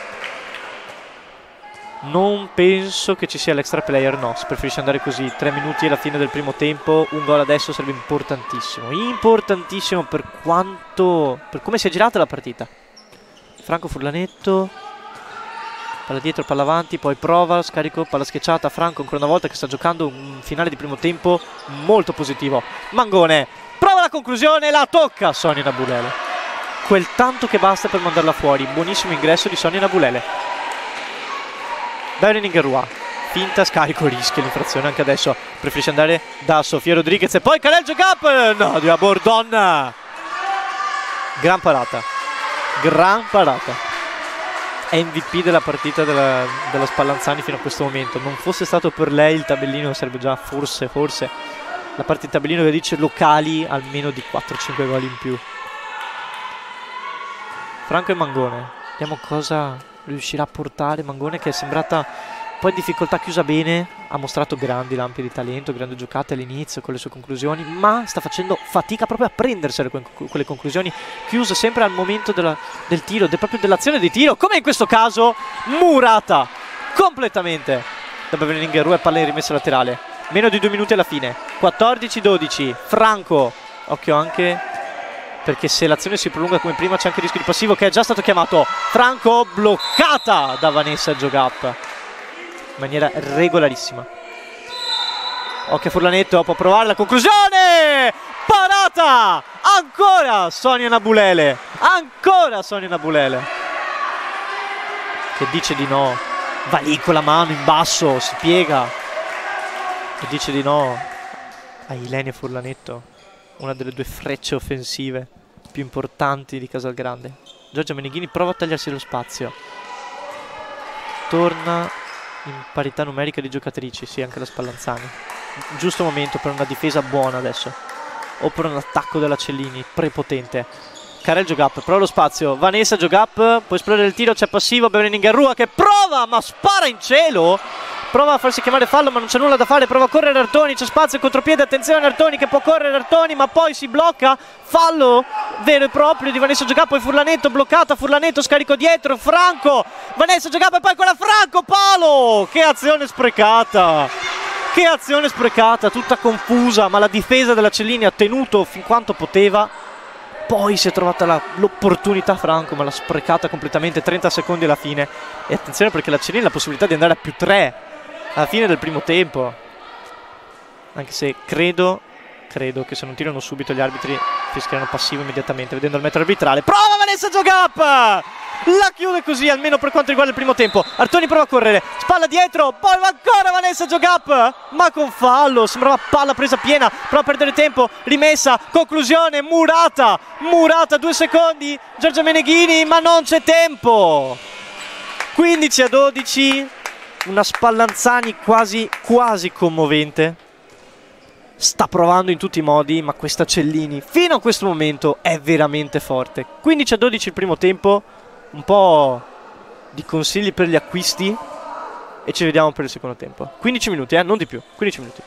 Non penso che ci sia l'extra player, no, si preferisce andare così. 3 minuti alla fine del primo tempo, un gol adesso sarebbe importantissimo. Importantissimo per come si è girata la partita. Franco Furlanetto, palla dietro, palla avanti, poi prova, scarico, palla schiacciata. Franco ancora una volta che sta giocando un finale di primo tempo molto positivo. Mangone, prova la conclusione, la tocca Sonia Nabulele. Quel tanto che basta per mandarla fuori. Buonissimo ingresso di Sonia Nabulele. Beverly Ngerua, finta, scarico, rischia l'infrazione anche adesso. Preferisce andare da Sofia Rodriguez e poi Karel Jogap. No, di Bordon. Gran parata. Gran parata. MVP della partita della Spallanzani fino a questo momento. Non fosse stato per lei il tabellino sarebbe già forse la parte del tabellino che dice locali almeno di 4-5 gol in più. Franco e Mangone, vediamo cosa riuscirà a portare Mangone, che è sembrata un po' in difficoltà, chiusa bene, ha mostrato grandi lampi di talento, grandi giocate all'inizio con le sue conclusioni, ma sta facendo fatica proprio a prendersele quelle conclusioni, chiuse sempre al momento del tiro, proprio dell'azione di tiro, come in questo caso murata completamente da Beverly Ngerua e palla in rimessa laterale. Meno di 2 minuti alla fine, 14-12. Franco, occhio anche perché se l'azione si prolunga come prima c'è anche il rischio di passivo che è già stato chiamato. Franco, bloccata da Vanessa Jogap in maniera regolarissima. Occhio a Furlanetto, può provare la conclusione, parata ancora Sonia Nabulele, ancora Sonia Nabulele che dice di no, va lì con la mano in basso, si piega e dice di no a Ilenia Furlanetto, una delle 2 frecce offensive più importanti di Casalgrande. Giorgia Meneghini prova a tagliarsi lo spazio, torna in parità numerica di giocatrici, sì, anche la Spallanzani. Giusto momento per una difesa buona adesso, o per un attacco della Cellini prepotente. Karel Jogap, prova lo spazio, Vanessa Jogap, può esplodere il tiro, c'è passivo, Beverly Ngerua che prova, ma spara in cielo. Prova a farsi chiamare fallo ma non c'è nulla da fare, prova a correre Artoni, c'è spazio, contropiede, attenzione Artoni che può correre Artoni ma poi si blocca, fallo vero e proprio di Vanessa Jogap, poi Furlanetto bloccata, Furlanetto scarico dietro, Franco, Vanessa Jogap e poi quella Franco, palo, che azione sprecata, tutta confusa, ma la difesa della Cellini ha tenuto fin quanto poteva, poi si è trovata l'opportunità Franco ma l'ha sprecata completamente. 30 secondi alla fine e attenzione perché la Cellini ha la possibilità di andare a +3 alla fine del primo tempo, anche se credo che se non tirano subito gli arbitri fischieranno passivo immediatamente. Vedendo il metro arbitrale, prova Vanessa Jogap, la chiude così almeno per quanto riguarda il primo tempo. Artoni prova a correre, spalla dietro, poi va ancora Vanessa Jogap ma con fallo, sembrava palla presa piena, prova a perdere tempo, rimessa, conclusione, murata, 2 secondi, Giorgia Meneghini ma non c'è tempo. 15-12, una Spallanzani quasi commovente, sta provando in tutti i modi, ma questa Cellini fino a questo momento è veramente forte. 15-12 il primo tempo, un po' di consigli per gli acquisti e ci vediamo per il secondo tempo. 15 minuti, non di più, 15 minuti.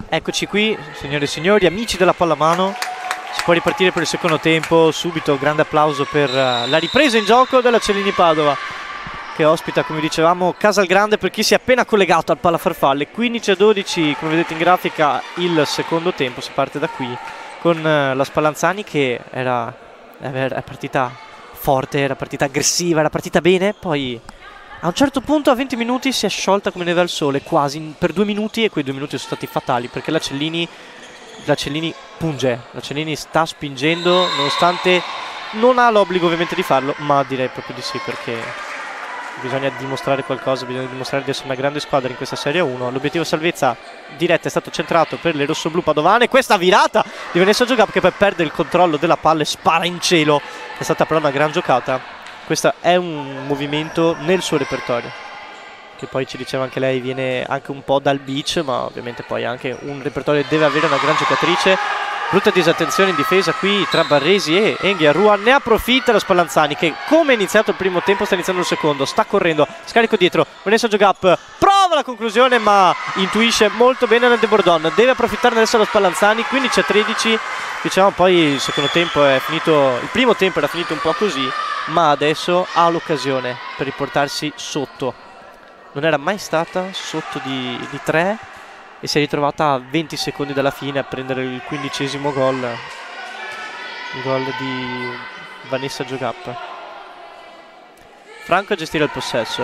Eccoci qui, signore e signori, amici della pallamano. Si può ripartire per il secondo tempo. Subito grande applauso per la ripresa in gioco della Cellini Padova, che ospita, come dicevamo, Casalgrande, per chi si è appena collegato al Pallafarfalle. 15-12, come vedete in grafica, il secondo tempo. Si parte da qui con la Spallanzani che era partita forte, era partita aggressiva, era partita bene, poi a un certo punto a 20 minuti si è sciolta come neve al sole, quasi per 2 minuti, e quei 2 minuti sono stati fatali perché la Cellini punge, la Cellini sta spingendo nonostante non ha l'obbligo ovviamente di farlo, ma direi proprio di sì, perché bisogna dimostrare qualcosa, bisogna dimostrare di essere una grande squadra in questa Serie 1. L'obiettivo salvezza diretta è stato centrato per le rossoblù padovane. Questa virata di Vanessa Giogap che poi perde il controllo della palla e spara in cielo, è stata però una gran giocata. Questo è un movimento nel suo repertorio, che poi ci diceva anche lei, viene anche un po' dal beach, ma ovviamente poi anche un repertorio deve avere una gran giocatrice. Brutta disattenzione in difesa qui tra Barresi e Enghiarrua. Ne approfitta la Spallanzani che, come è iniziato il primo tempo, sta iniziando il secondo. Sta correndo, scarico dietro, Vanessa Giogap prova la conclusione ma intuisce molto bene nel De Bordon. Deve approfittarne adesso la Spallanzani. 15-13, diciamo. Poi il secondo tempo è finito, il primo tempo era finito un po' così, ma adesso ha l'occasione per riportarsi sotto. Non era mai stata sotto di 3 e si è ritrovata a 20 secondi dalla fine a prendere il 15° gol, il gol di Vanessa Giogap. Franco a gestire il possesso,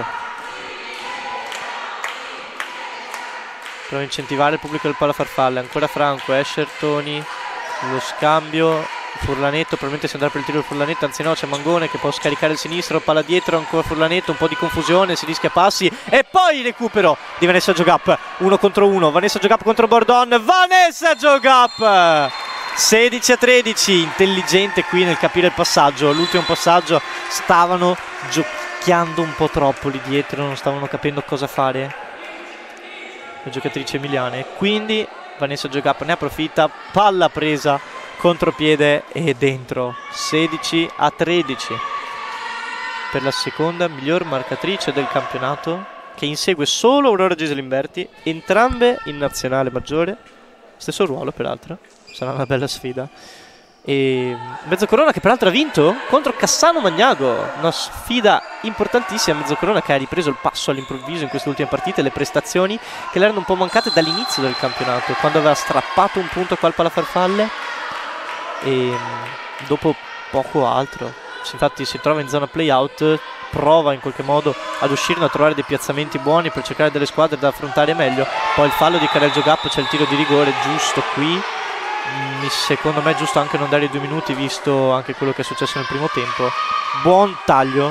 prova a incentivare il pubblico del Pallafarfalle. Ancora Franco, Escher, Toni, lo scambio, Furlanetto, probabilmente si andrà per il tiro del Furlanetto, anzi no, c'è Mangone che può scaricare il sinistro, palla dietro, ancora Furlanetto, un po' di confusione, si rischia passi e poi il recupero di Vanessa Giogap, 1 contro 1, Vanessa Giogap contro Bordon, Vanessa Giogap! 16-13, intelligente qui nel capire il passaggio. L'ultimo passaggio stavano giochiando un po' troppo lì dietro, non stavano capendo cosa fare le giocatrici emiliane, quindi Vanessa Giogap ne approfitta, palla presa, contropiede e dentro. 16-13 per la seconda miglior marcatrice del campionato, che insegue solo Aurora Geselimberti, entrambe in nazionale maggiore, stesso ruolo peraltro, sarà una bella sfida. E Mezzocorona che peraltro ha vinto contro Cassano Magnago, una sfida importantissima. Mezzocorona che ha ripreso il passo all'improvviso in queste ultime partite, le prestazioni che le erano un po' mancate dall'inizio del campionato, quando aveva strappato un punto qua al Pallafarfalle e dopo poco altro. Infatti si trova in zona play-out, prova in qualche modo ad uscirne, a trovare dei piazzamenti buoni per cercare delle squadre da affrontare meglio. Poi il fallo di Karel Giogap, c'è il tiro di rigore giusto qui. Secondo me è giusto anche non dare i 2 minuti, visto anche quello che è successo nel primo tempo. Buon taglio,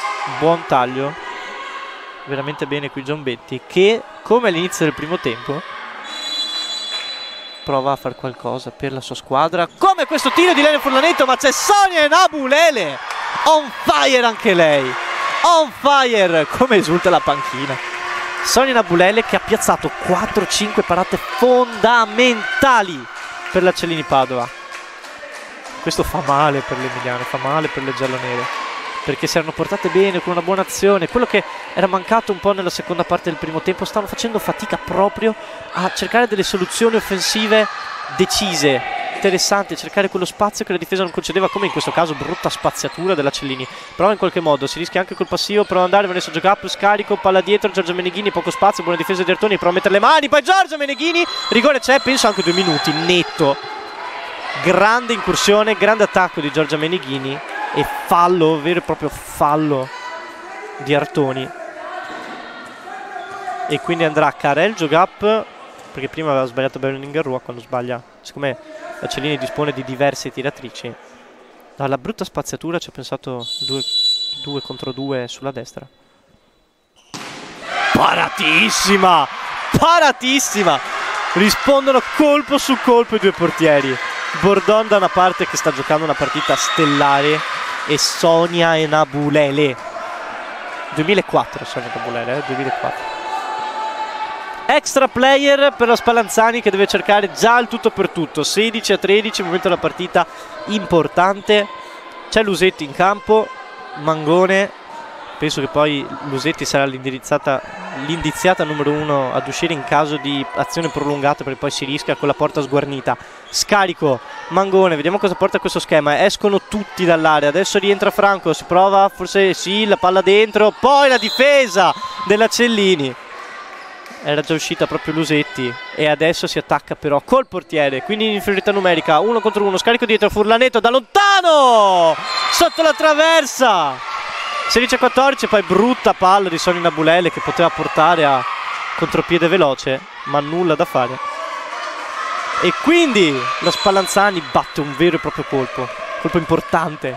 veramente bene qui Giombetti, che come all'inizio del primo tempo prova a fare qualcosa per la sua squadra, come questo tiro di Lene Furlanetto, ma c'è Sonia Nabulele on fire, anche lei on fire, come esulta la panchina. Sonia Nabulele che ha piazzato 4-5 parate fondamentali per la Cellini Padova. Questo fa male per le emiliane, fa male per le giallonere, perché si erano portate bene con una buona azione. Quello che era mancato un po' nella seconda parte del primo tempo, stanno facendo fatica proprio a cercare delle soluzioni offensive decise, interessanti, a cercare quello spazio che la difesa non concedeva, come in questo caso brutta spaziatura della Cellini. Prova in qualche modo, si rischia anche col passivo, prova ad andare Vanessa Giogap, scarico, palla dietro, Giorgia Meneghini, poco spazio, buona difesa di Artoni, prova a mettere le mani, poi Giorgia Meneghini, rigore c'è, penso anche 2 minuti, netto. Grande incursione, grande attacco di Giorgia Meneghini e fallo, vero e proprio fallo di Artoni. E quindi andrà Karel Giogap, perché prima aveva sbagliato Beverly Enghiarrua, quando sbaglia, siccome la Cellini dispone di diverse tiratrici, dalla brutta spaziatura ci ha pensato 2 contro 2 sulla destra. Paratissima, paratissima, rispondono colpo su colpo i 2 portieri. Bordon da una parte, che sta giocando una partita stellare, e Sonia Nabulele, 2004 Sonia Nabulele, 2004. Extra player per la Spallanzani, che deve cercare già il tutto per tutto. 16-13, momento della partita importante. C'è Lusetti in campo, Mangone Penso che poi Lusetti sarà l'indiziata numero 1 ad uscire in caso di azione prolungata, perché poi si rischia con la porta sguarnita. Scarico, Mangone, vediamo cosa porta questo schema. Escono tutti dall'area, adesso rientra Franco, si prova, forse sì, la palla dentro, poi la difesa della Cellini. Era già uscita proprio Lusetti e adesso si attacca però col portiere, quindi in inferiorità numerica, 1 contro 1, scarico dietro, Furlanetto da lontano, sotto la traversa. 16-14, poi brutta palla di Sonny Nabulele che poteva portare a contropiede veloce, ma nulla da fare. E quindi la Spallanzani batte un vero e proprio colpo importante.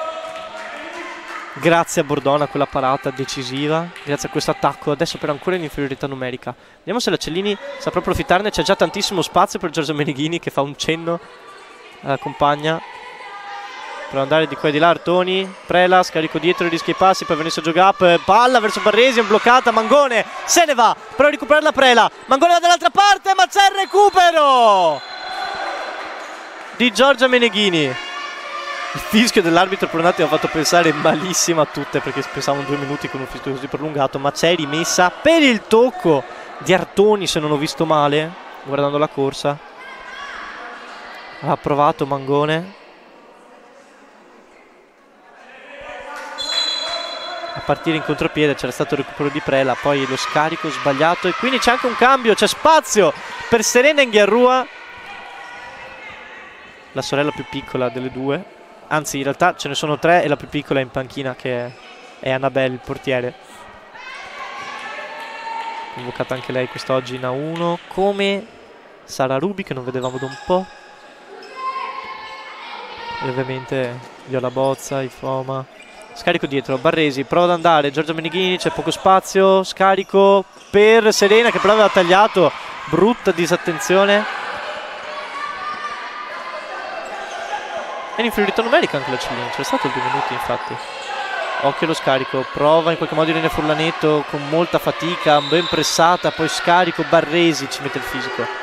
Grazie a Bordona, quella parata decisiva, grazie a questo attacco, adesso però ancora in inferiorità numerica. Vediamo se la Cellini saprà approfittarne, c'è già tantissimo spazio per Giorgio Meneghini che fa un cenno alla compagna. Per andare di qua e di là, Artoni, Prela, scarico dietro, rischia i passi, poi Vanessa gioca up, palla verso Barresi, è bloccata, Mangone se ne va, però a recuperare la Prela, Mangone va dall'altra parte, ma c'è il recupero di Giorgia Meneghini. Il fischio dell'arbitro Pronati ha fatto pensare malissimo a tutte, perché pensavano 2 minuti con un fischio così prolungato, ma c'è rimessa per il tocco di Artoni, se non ho visto male, guardando la corsa. Ha provato Mangone a partire in contropiede, c'era stato il recupero di Prela, poi lo scarico sbagliato e quindi c'è anche un cambio, c'è spazio per Serena Inghiarrua, la sorella più piccola delle due, anzi in realtà ce ne sono 3 e la più piccola è in panchina, che è Annabelle, il portiere, convocata anche lei quest'oggi in A1, come Sara Rubi che non vedevamo da un po', e ovviamente Viola Bozza, Ifoma. Scarico dietro, Barresi prova ad andare, Giorgio Meneghini, c'è poco spazio, scarico per Serena che però aveva tagliato, brutta disattenzione. E in inferiorità numerica anche la Cellini, c'è stato 2 minuti infatti. Occhio allo scarico, prova in qualche modo Irene Furlanetto con molta fatica, ben pressata, poi scarico, Barresi ci mette il fisico.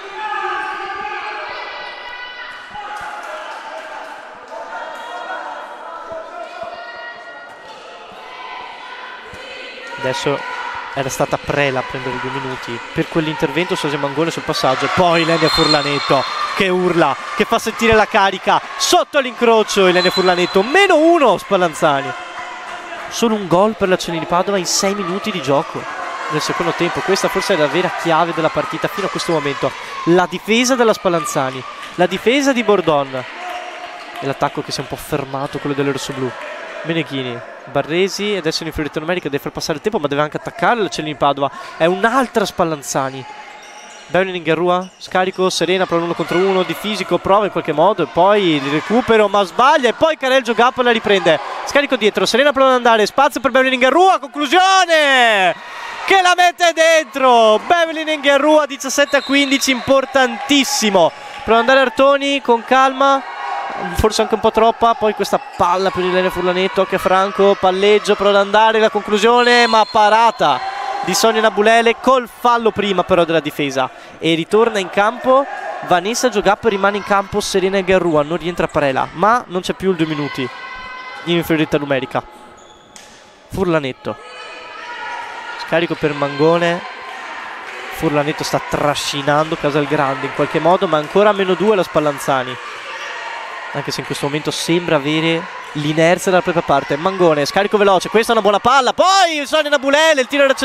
Adesso era stata Prela a prendere i 2 minuti per quell'intervento su Mangone sul passaggio, e poi Ilenia Furlanetto che urla, che fa sentire la carica sotto l'incrocio. Ilenia Furlanetto, -1 Spallanzani, solo un gol per la Cellini Padova in 6 minuti di gioco nel secondo tempo. Questa forse è la vera chiave della partita fino a questo momento, la difesa della Spallanzani, la difesa di Bordon e l'attacco che si è un po' fermato, quello delle rossoblù. Meneghini, Barresi, adesso in inferiorità numerica deve far passare il tempo, ma deve anche attaccare la Cellini Padova, è un'altra Spallanzani. Beverly Inghiarrua, scarico, Serena prova 1 contro 1 di fisico, prova in qualche modo e poi il recupero ma sbaglia e poi Carel gioca up e la riprende. Scarico dietro, Serena prova ad andare, spazio per Beverly Inghiarua, conclusione che la mette dentro. Beverly Inghiarua 17-15, importantissimo. Prova ad andare Artoni con calma, forse anche un po' troppa, poi questa palla per Ilenia Furlanetto, che Franco, palleggio, prova ad andare, la conclusione ma parata di Sonia Nabulele col fallo prima però della difesa, e ritorna in campo Vanessa Giogap, rimane in campo Serena Inghiarua, non rientra Prela, ma non c'è più il 2 minuti in inferiorità numerica. Furlanetto, scarico per Mangone, Furlanetto sta trascinando Casalgrande in qualche modo, ma ancora a -2 la Spallanzani, anche se in questo momento sembra avere l'inerzia dalla propria parte. Mangone, scarico veloce, questa è una buona palla, poi Sonia Nabulele, il tiro era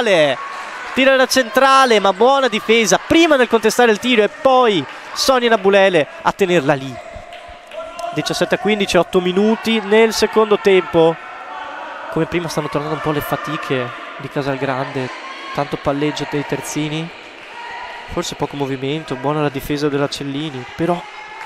centrale, ma buona difesa prima nel contestare il tiro e poi Sonia Nabulele a tenerla lì. 17-15, 8 minuti nel secondo tempo. Come prima stanno tornando un po' le fatiche di Casalgrande, tanto palleggio dei terzini, forse poco movimento, buona la difesa della Cellini, però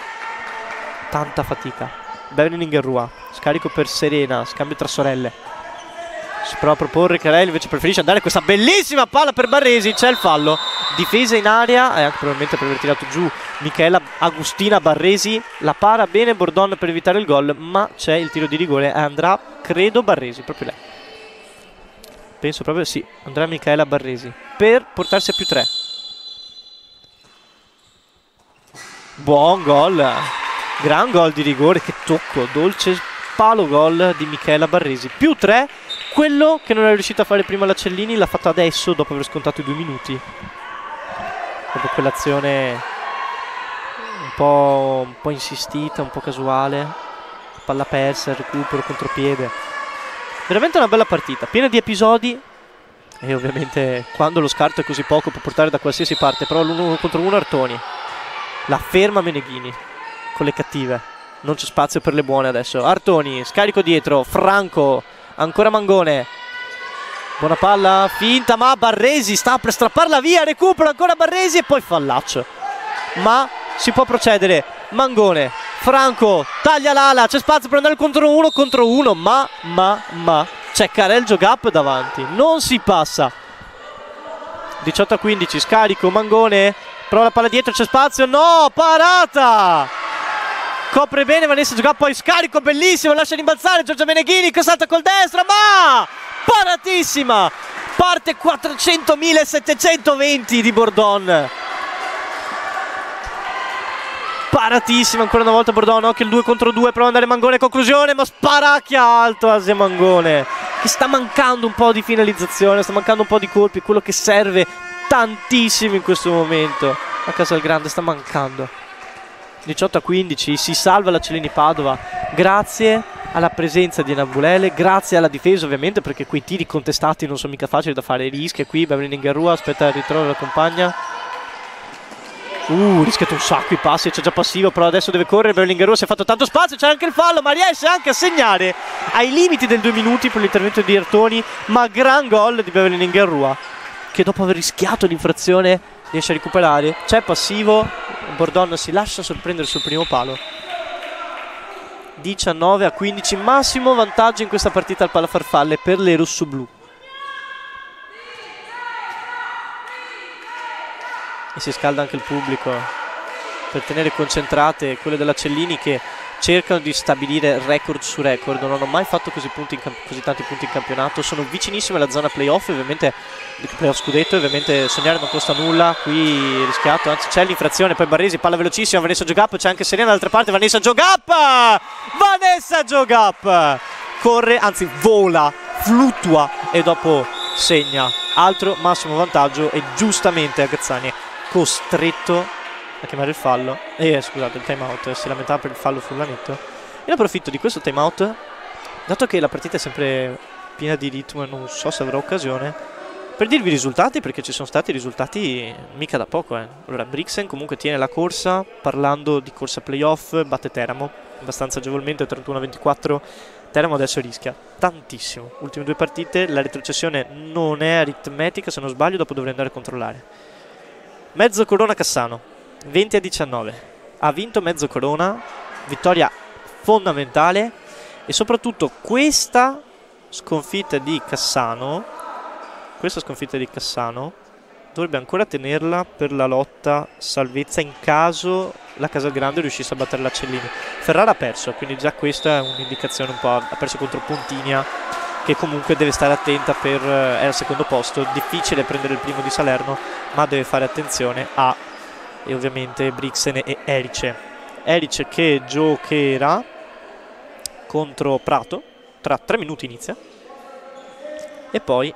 tanta fatica. Beverly Inghiarua, scarico per Serena, scambio tra sorelle, si prova a proporre Carelli, invece preferisce andare questa bellissima palla per Barresi, c'è il fallo, difesa in area e anche probabilmente per aver tirato giù Michaela Agustina Barresi, la para bene Bordon per evitare il gol, ma c'è il tiro di rigore e andrà, credo, Barresi, proprio lei, penso proprio sì, andrà Michaela Barresi per portarsi a +3. Buon gol, gran gol di rigore, che tocco, dolce palo gol di Michaela Barresi, +3 quello che non è riuscito a fare prima la Cellini l'ha fatto adesso, dopo aver scontato i 2 minuti, dopo quell'azione un po' insistita, un po' casuale, palla persa, il recupero, contropiede. Veramente una bella partita, piena di episodi, e ovviamente quando lo scarto è così poco può portare da qualsiasi parte. Però l'1 contro 1 Artoni la ferma Meneghini con le cattive, non c'è spazio per le buone adesso. Artoni, scarico dietro, Franco, ancora Mangone, buona palla, finta, ma Barresi sta per strapparla via, recupero ancora Barresi e poi fallaccio, ma si può procedere. Mangone, Franco, taglia l'ala, c'è spazio per andare contro 1 contro 1, ma c'è Karel Jogap davanti, non si passa. 18-15, scarico, Mangone, prova la palla dietro, c'è spazio, no, parata! Copre bene Vanessa Jogap, poi scarico bellissimo, lascia rimbalzare Giorgia Meneghini che salta col destro, ma paratissima! Parte 400.720 di Bordon. Paratissima ancora una volta Bordon, occhio il 2 contro 2, prova ad andare Mangone, conclusione, ma sparacchia alto Asia Mangone, che sta mancando un po' di finalizzazione, sta mancando un po' di colpi, quello che serve tantissimo in questo momento a Casalgrande, sta mancando. 18-15, si salva la Cellini Padova grazie alla presenza di Nabulele, grazie alla difesa ovviamente, perché quei tiri contestati non sono mica facili da fare. Rischia qui Beverly Ningarrua, aspetta il ritrovo della compagna, rischiato un sacco i passi, c'è già passivo, però adesso deve correre. Beverly Ningarrua si è fatto tanto spazio, c'è anche il fallo, ma riesce anche a segnare ai limiti del 2 minuti per l'intervento di Artoni. Ma gran gol di Beverly Ningarrua, che dopo aver rischiato l'infrazione riesce a recuperare, c'è passivo, Bordon si lascia sorprendere sul primo palo. 19-15, massimo vantaggio in questa partita al palafarfalle per le rossoblù. E si scalda anche il pubblico per tenere concentrate quelle della Cellini, che cercano di stabilire record su record. Non hanno mai fatto così tanti punti in campionato, sono vicinissime alla zona playoff, ovviamente playoff scudetto, ovviamente sognare non costa nulla. Qui rischiato, anzi c'è l'infrazione, poi Barresi, palla velocissima, Vanessa Jogap, c'è anche Serena dall'altra parte, Vanessa Jogap corre, anzi vola, fluttua e dopo segna. Altro massimo vantaggio, e giustamente Agazzani è costretto a chiamare il fallo, scusate, il time out, si lamentava per il fallo Furlanetto. Io approfitto di questo time out, dato che la partita è sempre piena di ritmo e non so se avrò occasione, per dirvi i risultati, perché ci sono stati risultati mica da poco. Allora, Brixen comunque tiene la corsa, parlando di corsa playoff, batte Teramo abbastanza agevolmente, 31-24. Teramo adesso rischia tantissimo, ultime 2 partite, la retrocessione non è aritmetica se non sbaglio, dopo dovrei andare a controllare. Mezzo Corona Cassano, 20-19, ha vinto Mezzo Corona, vittoria fondamentale, e soprattutto questa sconfitta di Cassano dovrebbe ancora tenerla per la lotta salvezza in caso la Casalgrande riuscisse a battere la Cellini. Ferrara ha perso, quindi già questa è un'indicazione un po', ha perso contro Pontinia, che comunque deve stare attenta, è al secondo posto, difficile prendere il primo di Salerno, ma deve fare attenzione a, e ovviamente Brixen e Erice che giocherà contro Prato, tra 3 minuti inizia, e poi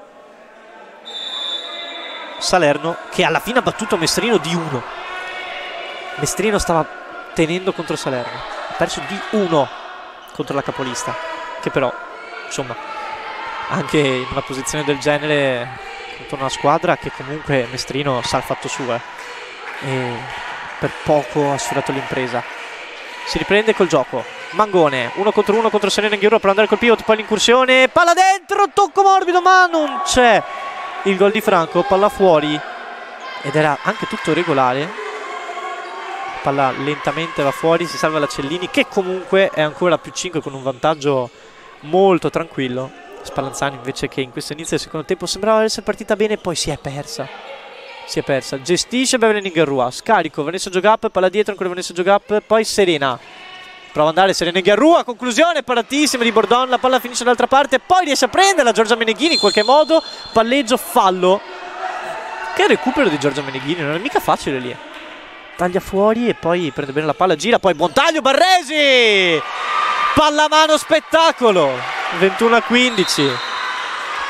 Salerno che alla fine ha battuto Mestrino di 1. Mestrino stava tenendo contro Salerno, ha perso di 1 contro la capolista, che però insomma anche in una posizione del genere contro una squadra che comunque Mestrino sa il fatto suo, e per poco ha sfiorato l'impresa. Si riprende col gioco, Mangone 1 contro 1 contro Serena Inghiuro per andare col pivot, poi l'incursione, palla dentro, tocco morbido, ma non c'è il gol di Franco, palla fuori, ed era anche tutto regolare. Palla lentamente va fuori, si salva la Cellini, che comunque è ancora più 5 con un vantaggio molto tranquillo. Spallanzani invece, che in questo inizio del secondo tempo sembrava essere partita bene, poi si è persa, gestisce Beverly Ningarrua, scarico Vanessa Jogap, palla dietro ancora Vanessa Jogap, poi Serena, prova ad andare Serena Ningarrua, conclusione paratissima di Bordon, la palla finisce dall'altra parte, poi riesce a prenderla Giorgia Meneghini in qualche modo, palleggio, fallo, che recupero di Giorgia Meneghini, non è mica facile lì, taglia fuori e poi prende bene la palla, gira, poi buon taglio Barresi, pallamano spettacolo, 21-15.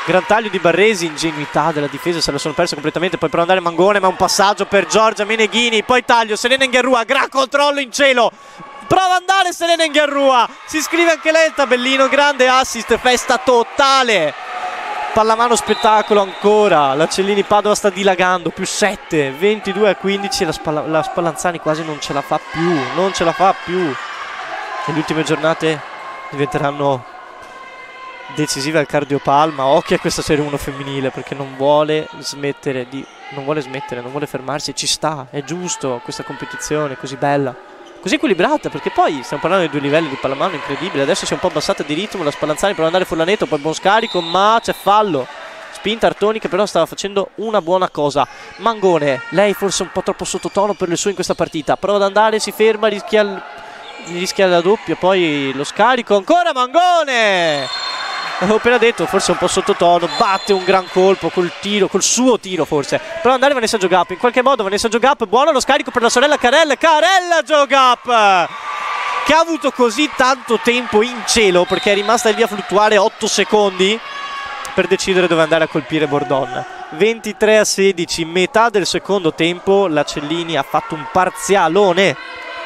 Gran taglio di Barresi, ingenuità della difesa, se la sono persa completamente. Poi per andare Mangone, ma un passaggio per Giorgia Meneghini. Poi taglio, Serena Ingherrua, gran controllo in cielo. Prova ad andare Serena Ingherrua, si scrive anche lei il tabellino, grande assist, festa totale. Pallamano spettacolo ancora, la Cellini Padova sta dilagando, più 7, 22-15, la Spallanzani quasi non ce la fa più. E le ultime giornate diventeranno decisive al Cardiopalma. Occhio a questa Serie 1 femminile, perché non vuole smettere, non vuole fermarsi, ci sta, è giusto questa competizione così bella, così equilibrata, perché poi stiamo parlando di due livelli di pallamano incredibile. Adesso si è un po' abbassata di ritmo, la Spallanzani prova ad andare Furlanetto, poi buon scarico, ma c'è fallo. Spinta Artoni che però stava facendo una buona cosa. Mangone, lei forse un po' troppo sottotono per le sue in questa partita, prova ad andare, si ferma, rischia la doppia, poi lo scarico, ancora Mangone! Avevo appena detto, forse un po' sottotono, batte un gran colpo col tiro, col suo tiro forse. Prova ad andare Vanessa Giogap, in qualche modo Vanessa Giogap, buono lo scarico per la sorella Carella Giogap, che ha avuto così tanto tempo in cielo, perché è rimasta lì a fluttuare 8 secondi per decidere dove andare a colpire Bordon. 23-16, metà del secondo tempo, la Cellini ha fatto un parzialone.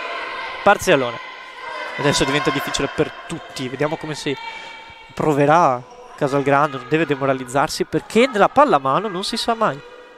Adesso diventa difficile per tutti, vediamo come si proverà Casalgrande, non deve demoralizzarsi, perché nella pallamano non si sa mai.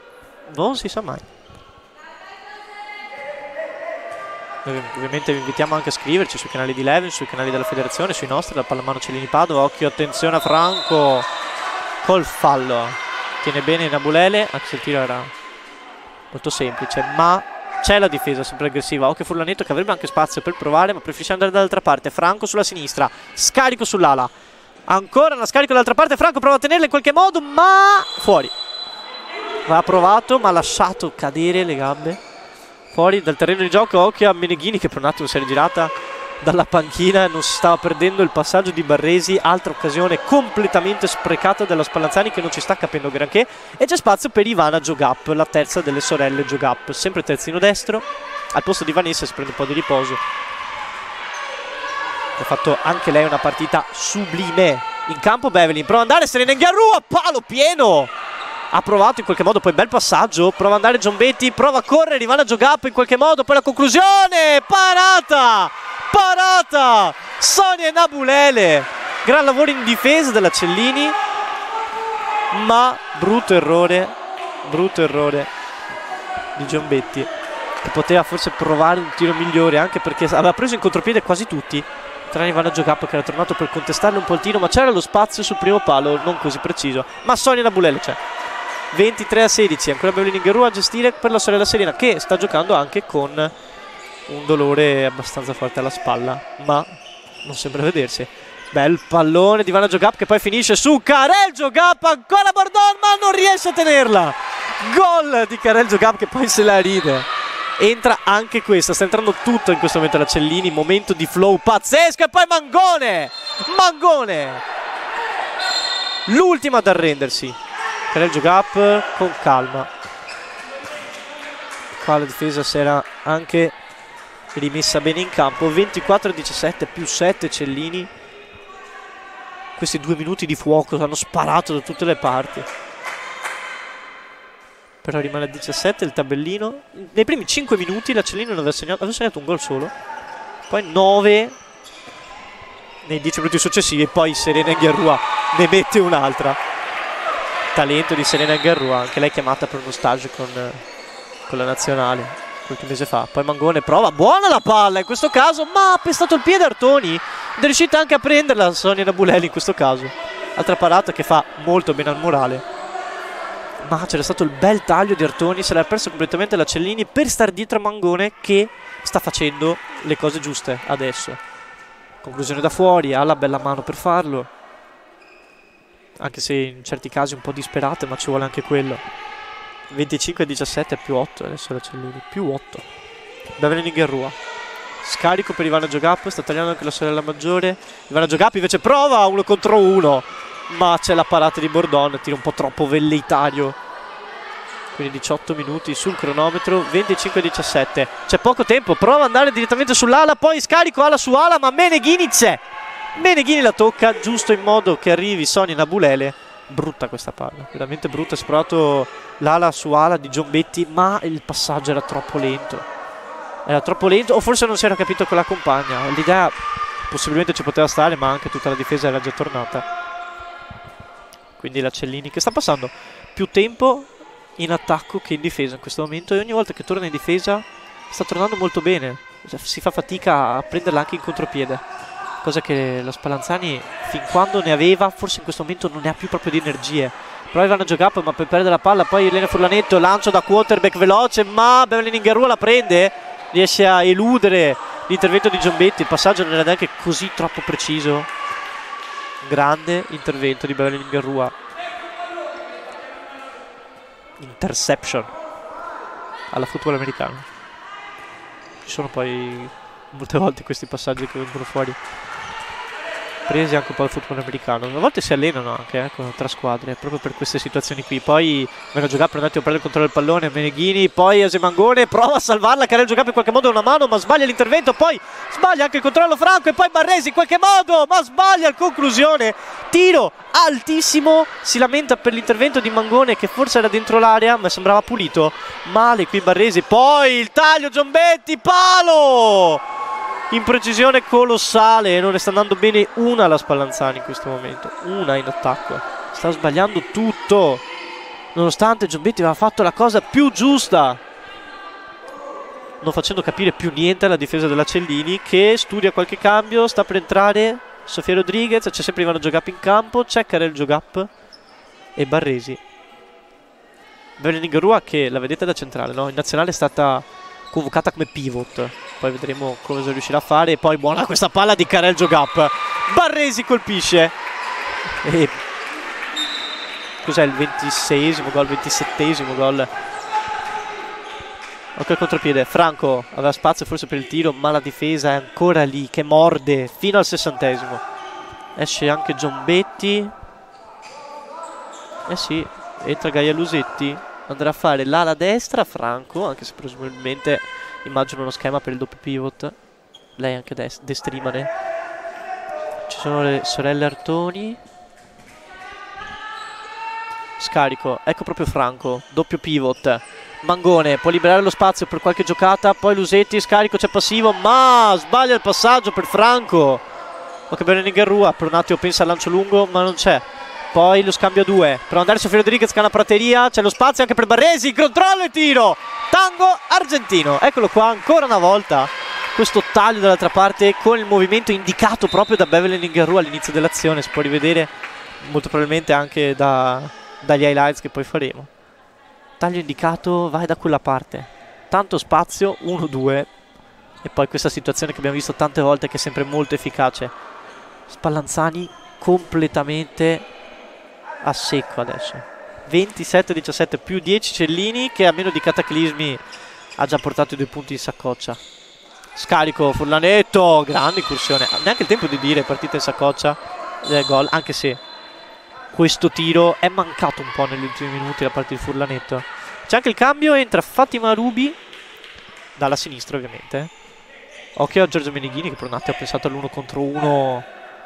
Noi ovviamente vi invitiamo anche a scriverci sui canali di Leven, sui canali della federazione, sui nostri, la pallamano Cellini Padova. Occhio, attenzione a Franco col fallo, tiene bene Nabulele, anche se il tiro era molto semplice, ma c'è la difesa sempre aggressiva. Occhio Furlanetto che avrebbe anche spazio per provare, ma preferisce andare dall'altra parte. Franco sulla sinistra, scarico sull'ala, ancora una scarico dall'altra parte, Franco prova a tenerla in qualche modo, ma fuori. Va provato, ma ha lasciato cadere le gambe fuori dal terreno di gioco. Occhio a Meneghini che per un attimo si è rigirata dalla panchina, non si stava perdendo il passaggio di Barresi. Altra occasione completamente sprecata dalla Spallanzani che non ci sta capendo granché. E c'è spazio per Ivana Giogap, la terza delle sorelle Giogap, sempre terzino destro, al posto di Vanessa si prende un po' di riposo. Ha fatto anche lei una partita sublime. In campo Bevelin, prova ad andare Serena Ingherrua, palo pieno, ha provato in qualche modo, poi bel passaggio, prova ad andare Giombetti, prova a correre Ivana Giogap in qualche modo, poi la conclusione, parata Sonia Nabulele, gran lavoro in difesa della Cellini, ma brutto errore di Giombetti, che poteva forse provare un tiro migliore, anche perché aveva preso in contropiede quasi tutti, tranne Ivana Giogap che era tornato per contestarle un po' il tiro, ma c'era lo spazio sul primo palo, non così preciso, ma Sonia Nabulele c'è. 23-16, ancora Bevelin Ingherua a gestire per la sorella Serena, che sta giocando anche con un dolore abbastanza forte alla spalla, ma non sembra vedersi. Bel pallone di Ivana Giogap che poi finisce su Karel Giogap, ancora Bordon, ma non riesce a tenerla. Gol di Karel Giogap che poi se la ride. Entra anche questa, sta entrando tutto in questo momento la Cellini, momento di flow pazzesco. E poi Mangone, l'ultima ad arrendersi. Karel Giogap con calma, qua la difesa si era anche rimessa bene in campo. 24-17, più 7 Cellini. Questi 2 minuti di fuoco hanno sparato da tutte le parti, però rimane a 17 il tabellino. Nei primi 5 minuti la Cellini non aveva segnato un gol solo, poi 9 nei 10 minuti successivi, e poi Serena Ingherua ne mette un'altra. Talento di Serena Ingherua, anche lei chiamata per uno stage con la nazionale qualche mese fa. Poi Mangone prova, buona la palla in questo caso, ma ha pestato il piede Artoni ed è riuscita anche a prenderla Sonia Nabulele in questo caso. Altra parata che fa molto bene al morale, ma c'era stato il bel taglio di Artoni, se l'ha perso completamente la Cellini per star dietro a Mangone che sta facendo le cose giuste adesso. Conclusione da fuori, ha la bella mano per farlo, anche se in certi casi un po' disperate, ma ci vuole anche quello. 25-17 più 8 adesso la Cellini, più 8. Bevelin Ingherua, scarico per Ivana Giogap, sta tagliando anche la sorella maggiore. Ivana Giogap invece prova 1 contro 1, ma c'è la parata di Bordon, tiro un po' troppo velleitario. Quindi 18 minuti sul cronometro, 25-17, c'è poco tempo, prova ad andare direttamente sull'ala, poi scarico ala su ala, ma Meneghini c'è. Meneghini la tocca giusto in modo che arrivi Sonia Nabulele brutta questa palla, veramente brutta. Si è provato l'ala su ala di Giombetti, ma il passaggio era troppo lento. Era troppo lento, o forse non si era capito con la compagna. L'idea possibilmente ci poteva stare, ma anche tutta la difesa era già tornata. Quindi la Cellini, che sta passando più tempo in attacco che in difesa in questo momento, e ogni volta che torna in difesa sta tornando molto bene. Si fa fatica a prenderla anche in contropiede, cosa che lo Spallanzani, fin quando ne aveva, forse in questo momento non ne ha più proprio di energie. Prova Ivana Giogap, ma per perdere la palla. Poi Elena Furlanetto, lancio da quarterback veloce, ma Beverly Ningarua la prende, riesce a eludere l'intervento di Giombetti. Il passaggio non era neanche così troppo preciso. Grande intervento di Beverly Ningarua. Interception alla football americano. Ci sono poi molte volte questi passaggi che vengono fuori presi anche un po' al football americano. A volte si allenano anche tra squadre proprio per queste situazioni qui. Poi vengono a giocare per andare a prendere il controllo del pallone. Meneghini, poi Asemangone prova a salvarla. Karel Giogap in qualche modo ha una mano, ma sbaglia l'intervento. Poi sbaglia anche il controllo Franco, e poi Barresi in qualche modo, ma sbaglia in conclusione. Tiro altissimo, si lamenta per l'intervento di Mangone, che forse era dentro l'area ma sembrava pulito. Male qui Barresi, poi il taglio Giombetti, palo! Imprecisione colossale, non le sta andando bene una alla Spallanzani in questo momento, una in attacco, sta sbagliando tutto, nonostante Giombetti aveva fatto la cosa più giusta, non facendo capire più niente alla difesa della Cellini, che studia qualche cambio. Sta per entrare Sofia Rodriguez, c'è sempre Ivana Giogap in campo, c'è Karel Giogap e Barresi. Beverly Ningarua, che la vedete da centrale, no? In nazionale è stata convocata come pivot, poi vedremo cosa riuscirà a fare. E poi buona questa palla di Karel Giogap, Barresi colpisce, e cos'è il 26esimo gol, 27esimo gol. Ok, il contropiede, Franco aveva spazio forse per il tiro, ma la difesa è ancora lì che morde fino al 60esimo. Esce anche Giombetti, eh sì, entra Gaia Lusetti, andrà a fare l'ala destra Franco, anche se presumibilmente immagino uno schema per il doppio pivot. Lei anche destrimane. Ci sono le sorelle Artoni. Scarico, ecco proprio Franco, doppio pivot. Mangone può liberare lo spazio per qualche giocata, poi Lusetti, scarico, c'è passivo, ma sbaglia il passaggio per Franco. Ok, bene Ningarua, per un attimo pensa al lancio lungo, ma non c'è. Poi lo scambio a due, per andare Sofia Rodriguez che ha una prateria, c'è lo spazio anche per Barresi, controllo e tiro, tango argentino. Eccolo qua ancora una volta, questo taglio dall'altra parte con il movimento indicato proprio da Beverly Ningarua all'inizio dell'azione. Si può rivedere molto probabilmente anche dagli highlights che poi faremo. Taglio indicato, vai da quella parte, tanto spazio, 1-2, e poi questa situazione che abbiamo visto tante volte che è sempre molto efficace. Spallanzani completamente a secco adesso, 27-17 più 10 Cellini, che a meno di cataclismi ha già portato i 2 punti in saccoccia. Scarico Furlanetto, grande incursione, neanche il tempo di dire partita in saccoccia, gol, anche se questo tiro è mancato un po' negli ultimi minuti da parte di Furlanetto. C'è anche il cambio, entra Fatima Rubi dalla sinistra ovviamente. Occhio a Giorgio Meneghini che per un attimo ha pensato all'1 contro 1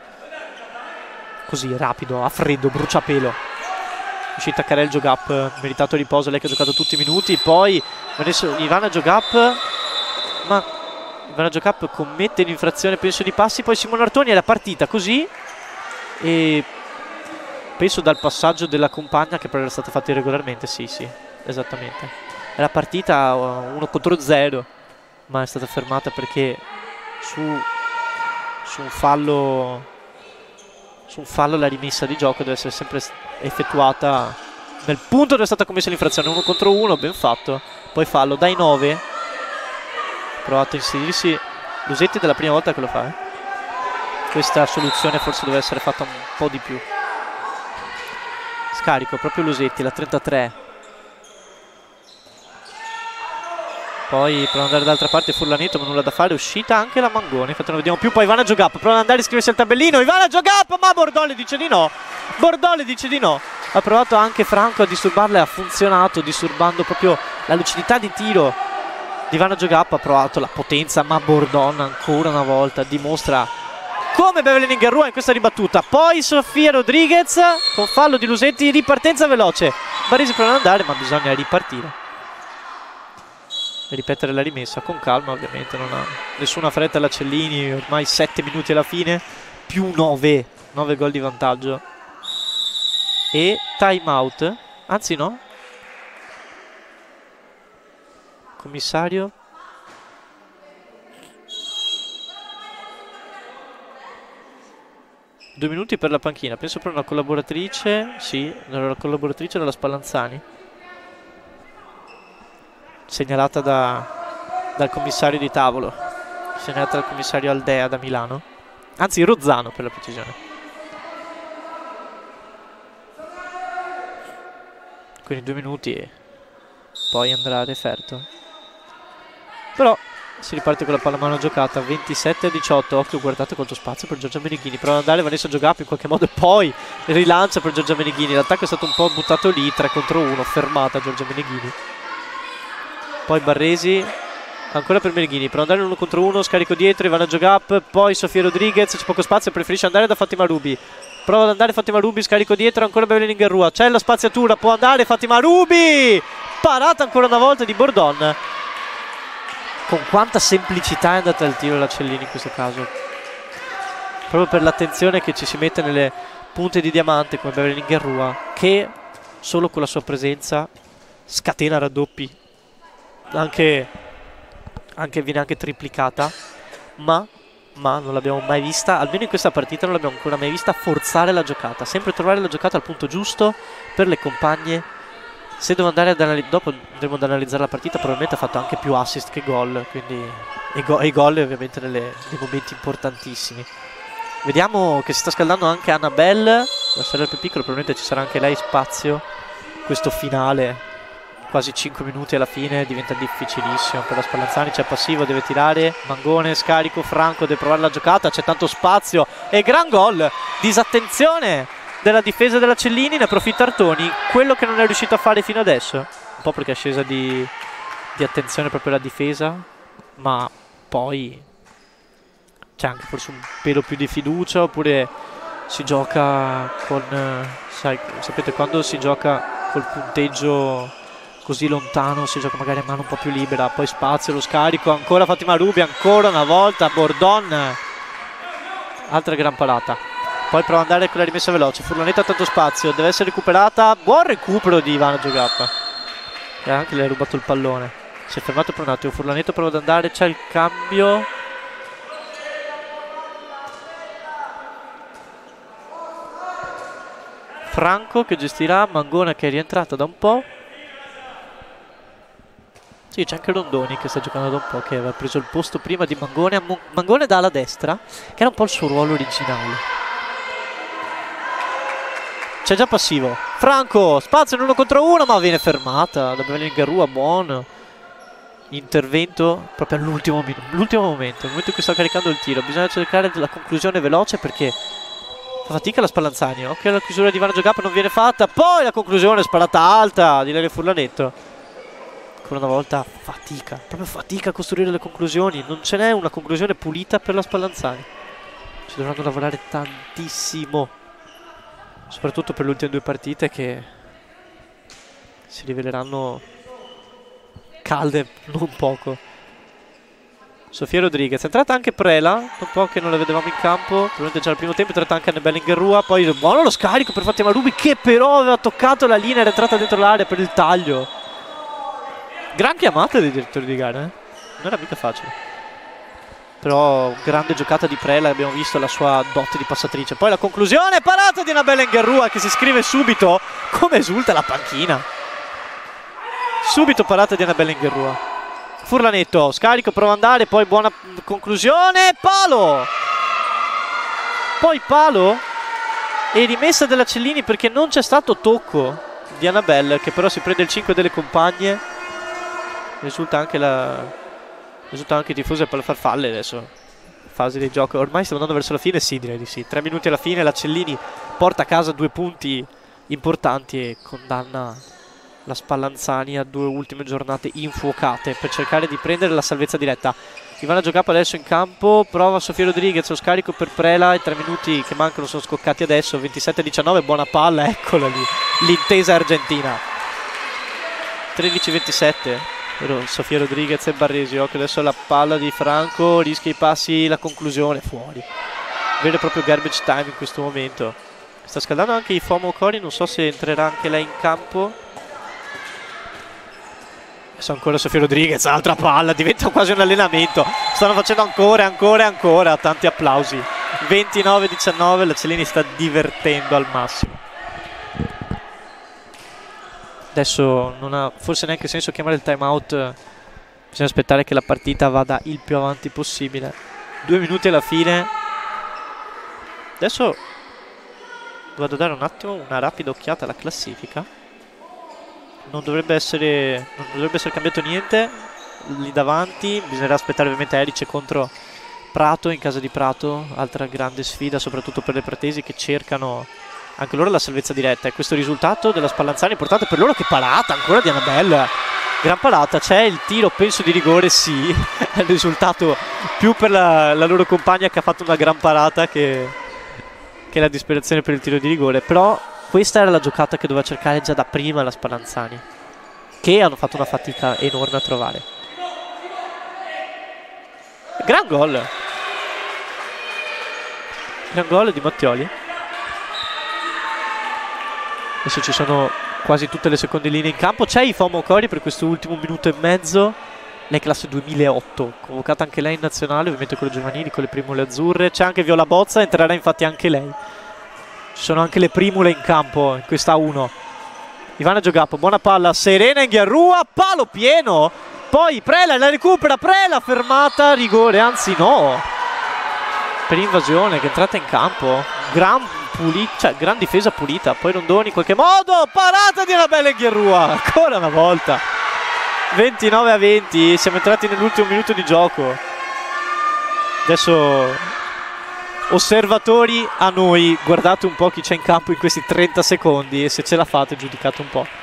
così rapido, a freddo, bruciapelo. Uscita Karel Giogap, meritato riposo, lei che ha giocato tutti i minuti. Poi Ivana Giogap, ma Ivana Giogap commette l'infrazione penso di passi. Poi Simone Artoni è la partita così, e penso dal passaggio della compagna che però era stata fatta irregolarmente. Sì, esattamente, è la partita 1 contro 0, ma è stata fermata perché su un fallo la rimessa di gioco deve essere sempre effettuata nel punto dove è stata commessa l'infrazione. 1 contro 1, ben fatto. Poi fallo dai 9, provato a inserirsi Lusetti della prima volta che lo fa, Questa soluzione forse deve essere fatta un po' di più. Scarico proprio Lusetti, la 33. Poi per andare dall'altra parte Furlanetto, ma nulla da fare. Uscita anche la Mangone, infatti non vediamo più. Poi Ivana Giogap prova ad andare a iscriversi al tabellino. Ivana Giogap, ma Bordoli dice di no. Bordoli dice di no. Ha provato anche Franco a disturbarla e ha funzionato, disturbando proprio la lucidità di tiro di Ivana Giogap. Ha provato la potenza, ma Bordon ancora una volta dimostra come Beverly Ningerrua in questa ribattuta. Poi Sofia Rodriguez con fallo di Lusetti, ripartenza veloce. Barresi prova ad andare, ma bisogna ripartire e ripetere la rimessa con calma, ovviamente non ha nessuna fretta la Cellini, ormai 7 minuti alla fine, più 9 gol di vantaggio. E time out, anzi no, commissario. Due minuti per la panchina, penso per una collaboratrice, sì, la collaboratrice della Spallanzani, segnalata dal commissario di tavolo, segnalata dal commissario Aldea da Milano, anzi Rozzano per la precisione. Quindi 2 minuti e poi andrà a referto. Però si riparte con la pallamano giocata, 27-18. Occhio, guardate quanto spazio per Giorgia Meneghini. Prova ad andare Vanessa Giogappi in qualche modo e poi rilancia per Giorgia Meneghini. L'attacco è stato un po' buttato lì, 3 contro 1, fermata Giorgia Meneghini. Poi Barresi, ancora per Meneghini, prova ad andare 1 contro 1, scarico dietro, Ivana Giogap, poi Sofia Rodriguez, c'è poco spazio, preferisce andare da Fatima Rubi. Prova ad andare Fatima Rubi, scarico dietro, ancora Beverly Ningerrua, c'è la spaziatura, può andare Fatima Rubi! Parata ancora una volta di Bordon. Con quanta semplicità è andata al tiro la Cellini in questo caso. Proprio per l'attenzione che ci si mette nelle punte di diamante come Beverly Ningerrua, che solo con la sua presenza scatena raddoppi. Viene anche triplicata, ma non l'abbiamo mai vista, almeno in questa partita non l'abbiamo ancora mai vista forzare la giocata, sempre trovare la giocata al punto giusto per le compagne. Se devo andare dopo andremo ad analizzare la partita, probabilmente ha fatto anche più assist che gol, quindi i gol ovviamente nei momenti importantissimi. Vediamo che si sta scaldando anche Annabelle, la sorella più piccola, probabilmente ci sarà anche lei spazio. Questo finale, quasi 5 minuti alla fine, diventa difficilissimo per la Spallanzani. C'è passivo, deve tirare Mangone, scarico, Franco deve provare la giocata, c'è tanto spazio e gran gol. Disattenzione della difesa della Cellini, ne approfitta Artoni, quello che non è riuscito a fare fino adesso, un po' perché è scesa di attenzione proprio la difesa, ma poi c'è anche forse un pelo più di fiducia, oppure si gioca con sapete, quando si gioca col punteggio così lontano si gioca magari a mano un po' più libera. Poi spazio, lo scarico, ancora Fatima Rubi, ancora una volta Bordon, altra gran parata. Poi prova ad andare con la rimessa veloce, Furlanetto ha tanto spazio, deve essere recuperata, buon recupero di Ivana Giogappa, e anche le ha rubato il pallone, si è fermato per un attimo. Furlanetto prova ad andare, c'è il cambio, Franco che gestirà, Mangona che è rientrata da un po'. Sì, c'è anche Rondoni che sta giocando da un po', che aveva preso il posto prima di Mangone. Mangone dalla destra, che era un po' il suo ruolo originale. C'è già passivo. Franco, spazio in 1 contro 1, ma viene fermata da Beverly Ningerrua. Buon intervento proprio all'ultimo momento, nel momento in cui sta caricando il tiro. Bisogna cercare la conclusione veloce perché fa fatica la Spallanzani. Ok, la chiusura di Ivana Giogappa non viene fatta. Poi la conclusione sparata alta di Lele Furlanetto. Ancora una volta fatica, proprio fatica a costruire le conclusioni. Non ce n'è una conclusione pulita per la Spallanzani. Ci dovranno lavorare tantissimo, soprattutto per le ultime 2 partite che si riveleranno calde non poco. Sofia Rodriguez, è entrata anche Prela, un po' che non la vedevamo in campo, probabilmente già al primo tempo, è entrata anche Annabelle Ningerrua. Poi buono lo scarico per Fatima Rubi, che però aveva toccato la linea, era entrata dentro l'area per il taglio. Gran chiamata dei direttori di gara, non era mica facile. Però grande giocata di Prela, abbiamo visto la sua dote di passatrice. Poi la conclusione, parata di Annabelle Ningerrua che si scrive subito. Come esulta la panchina. Subito parata di Annabelle Ningerrua. Furlanetto, scarico, prova ad andare, poi buona conclusione, palo! Poi palo e rimessa della Cellini perché non c'è stato tocco di Annabelle, che però si prende il 5 delle compagne. Risulta anche i tifosi a farfalle adesso. Fase di gioco. Ormai stiamo andando verso la fine? Sì, direi di sì. 3 minuti alla fine, la Cellini porta a casa 2 punti importanti e condanna la Spallanzani a 2 ultime giornate infuocate per cercare di prendere la salvezza diretta. Ivana Giocappa adesso in campo, prova Sofia Rodriguez, lo scarico per Prela, i 3 minuti che mancano sono scoccati adesso, 27-19, buona palla, eccola lì, l'intesa argentina. 13-27, Sofia Rodriguez e Barresi, occhio adesso la palla di Franco, rischia i passi, la conclusione, fuori. Vero e proprio garbage time in questo momento. Sta scaldando anche Ifeoma Okori, non so se entrerà anche lei in campo. Adesso ancora Sofia Rodriguez, altra palla, diventa quasi un allenamento. Stanno facendo ancora, tanti applausi. 29-19, la Cellini sta divertendo al massimo. Adesso non ha forse neanche senso chiamare il time out, bisogna aspettare che la partita vada il più avanti possibile. 2 minuti alla fine. Adesso vado a dare un attimo una rapida occhiata alla classifica. Non dovrebbe essere cambiato niente lì davanti. Bisognerà aspettare ovviamente Erice contro Prato in casa di Prato, altra grande sfida soprattutto per le pratesi che cercano anche loro la salvezza diretta. E questo risultato della Spallanzani è importante per loro. Che parata ancora di Annabelle, gran parata. C'è il tiro, penso di rigore, sì. È il risultato più per la loro compagna che ha fatto una gran parata che la disperazione per il tiro di rigore. Però questa era la giocata che doveva cercare già da prima la Spallanzani, che hanno fatto una fatica enorme a trovare. Gran gol di Mattioli. Adesso ci sono quasi tutte le seconde linee in campo. C'è Ifeoma Okori per questo ultimo minuto e mezzo. Lei classe 2008, convocata anche lei in nazionale, ovviamente con le giovanili, con le primule azzurre. C'è anche Viola Bozza, entrerà infatti anche lei. Ci sono anche le primule in campo in questa A1. Ivana Giocappa, buona palla, Serena Inghiarrua, palo pieno. Poi Prela la recupera, Prela fermata, rigore, anzi no, per invasione, che è entrata in campo. Gran difesa pulita. Poi Rondoni in qualche modo, parata di Annabelle Inghiarrua, ancora una volta. 29-20, siamo entrati nell'ultimo minuto di gioco. Adesso osservatori a noi, guardate un po' chi c'è in campo in questi 30 secondi e se ce la fate giudicate un po'.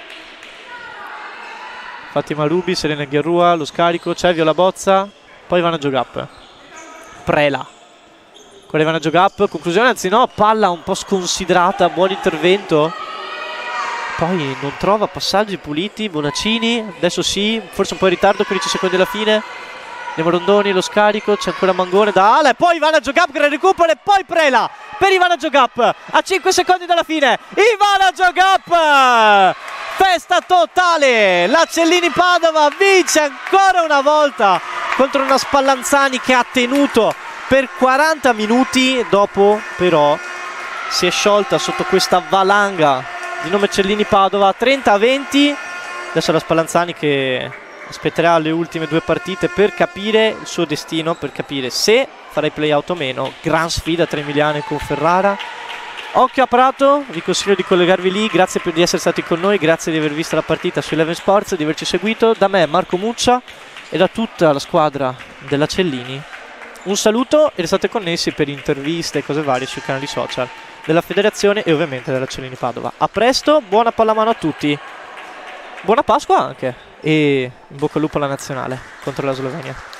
Fatima Rubi, Serena Inghiarrua, lo scarico, c'è Viola Bozza, poi Ivana Giocappa, Prela con Ivana Giocappa, conclusione, anzi no, palla un po' sconsiderata, buon intervento, poi non trova passaggi puliti. Bonaccini, adesso sì, forse un po' in ritardo, 15 secondi alla fine. Andiamo Rondoni, lo scarico, c'è ancora Mangone da ala e poi Ivana Giocappa che recupera e poi Prela per Ivana Giocappa a 5 secondi dalla fine. Ivana Giocappa, festa totale, la Cellini Padova vince ancora una volta contro una Spallanzani che ha tenuto per 40 minuti, dopo però si è sciolta sotto questa valanga di nome Cellini Padova. 30-20, adesso la Spallanzani che aspetterà le ultime 2 partite per capire il suo destino, per capire se farà i play-out o meno. Gran sfida tra Emiliane con Ferrara. Occhio a Prato, vi consiglio di collegarvi lì. Grazie di essere stati con noi, grazie di aver visto la partita su Eleven Sports, di averci seguito. Da me Marco Muccia e da tutta la squadra della Cellini un saluto e restate connessi per interviste e cose varie sui canali social della federazione e ovviamente della Cellini Padova. A presto, buona pallamano a tutti, buona Pasqua anche e in bocca al lupo alla nazionale contro la Slovenia.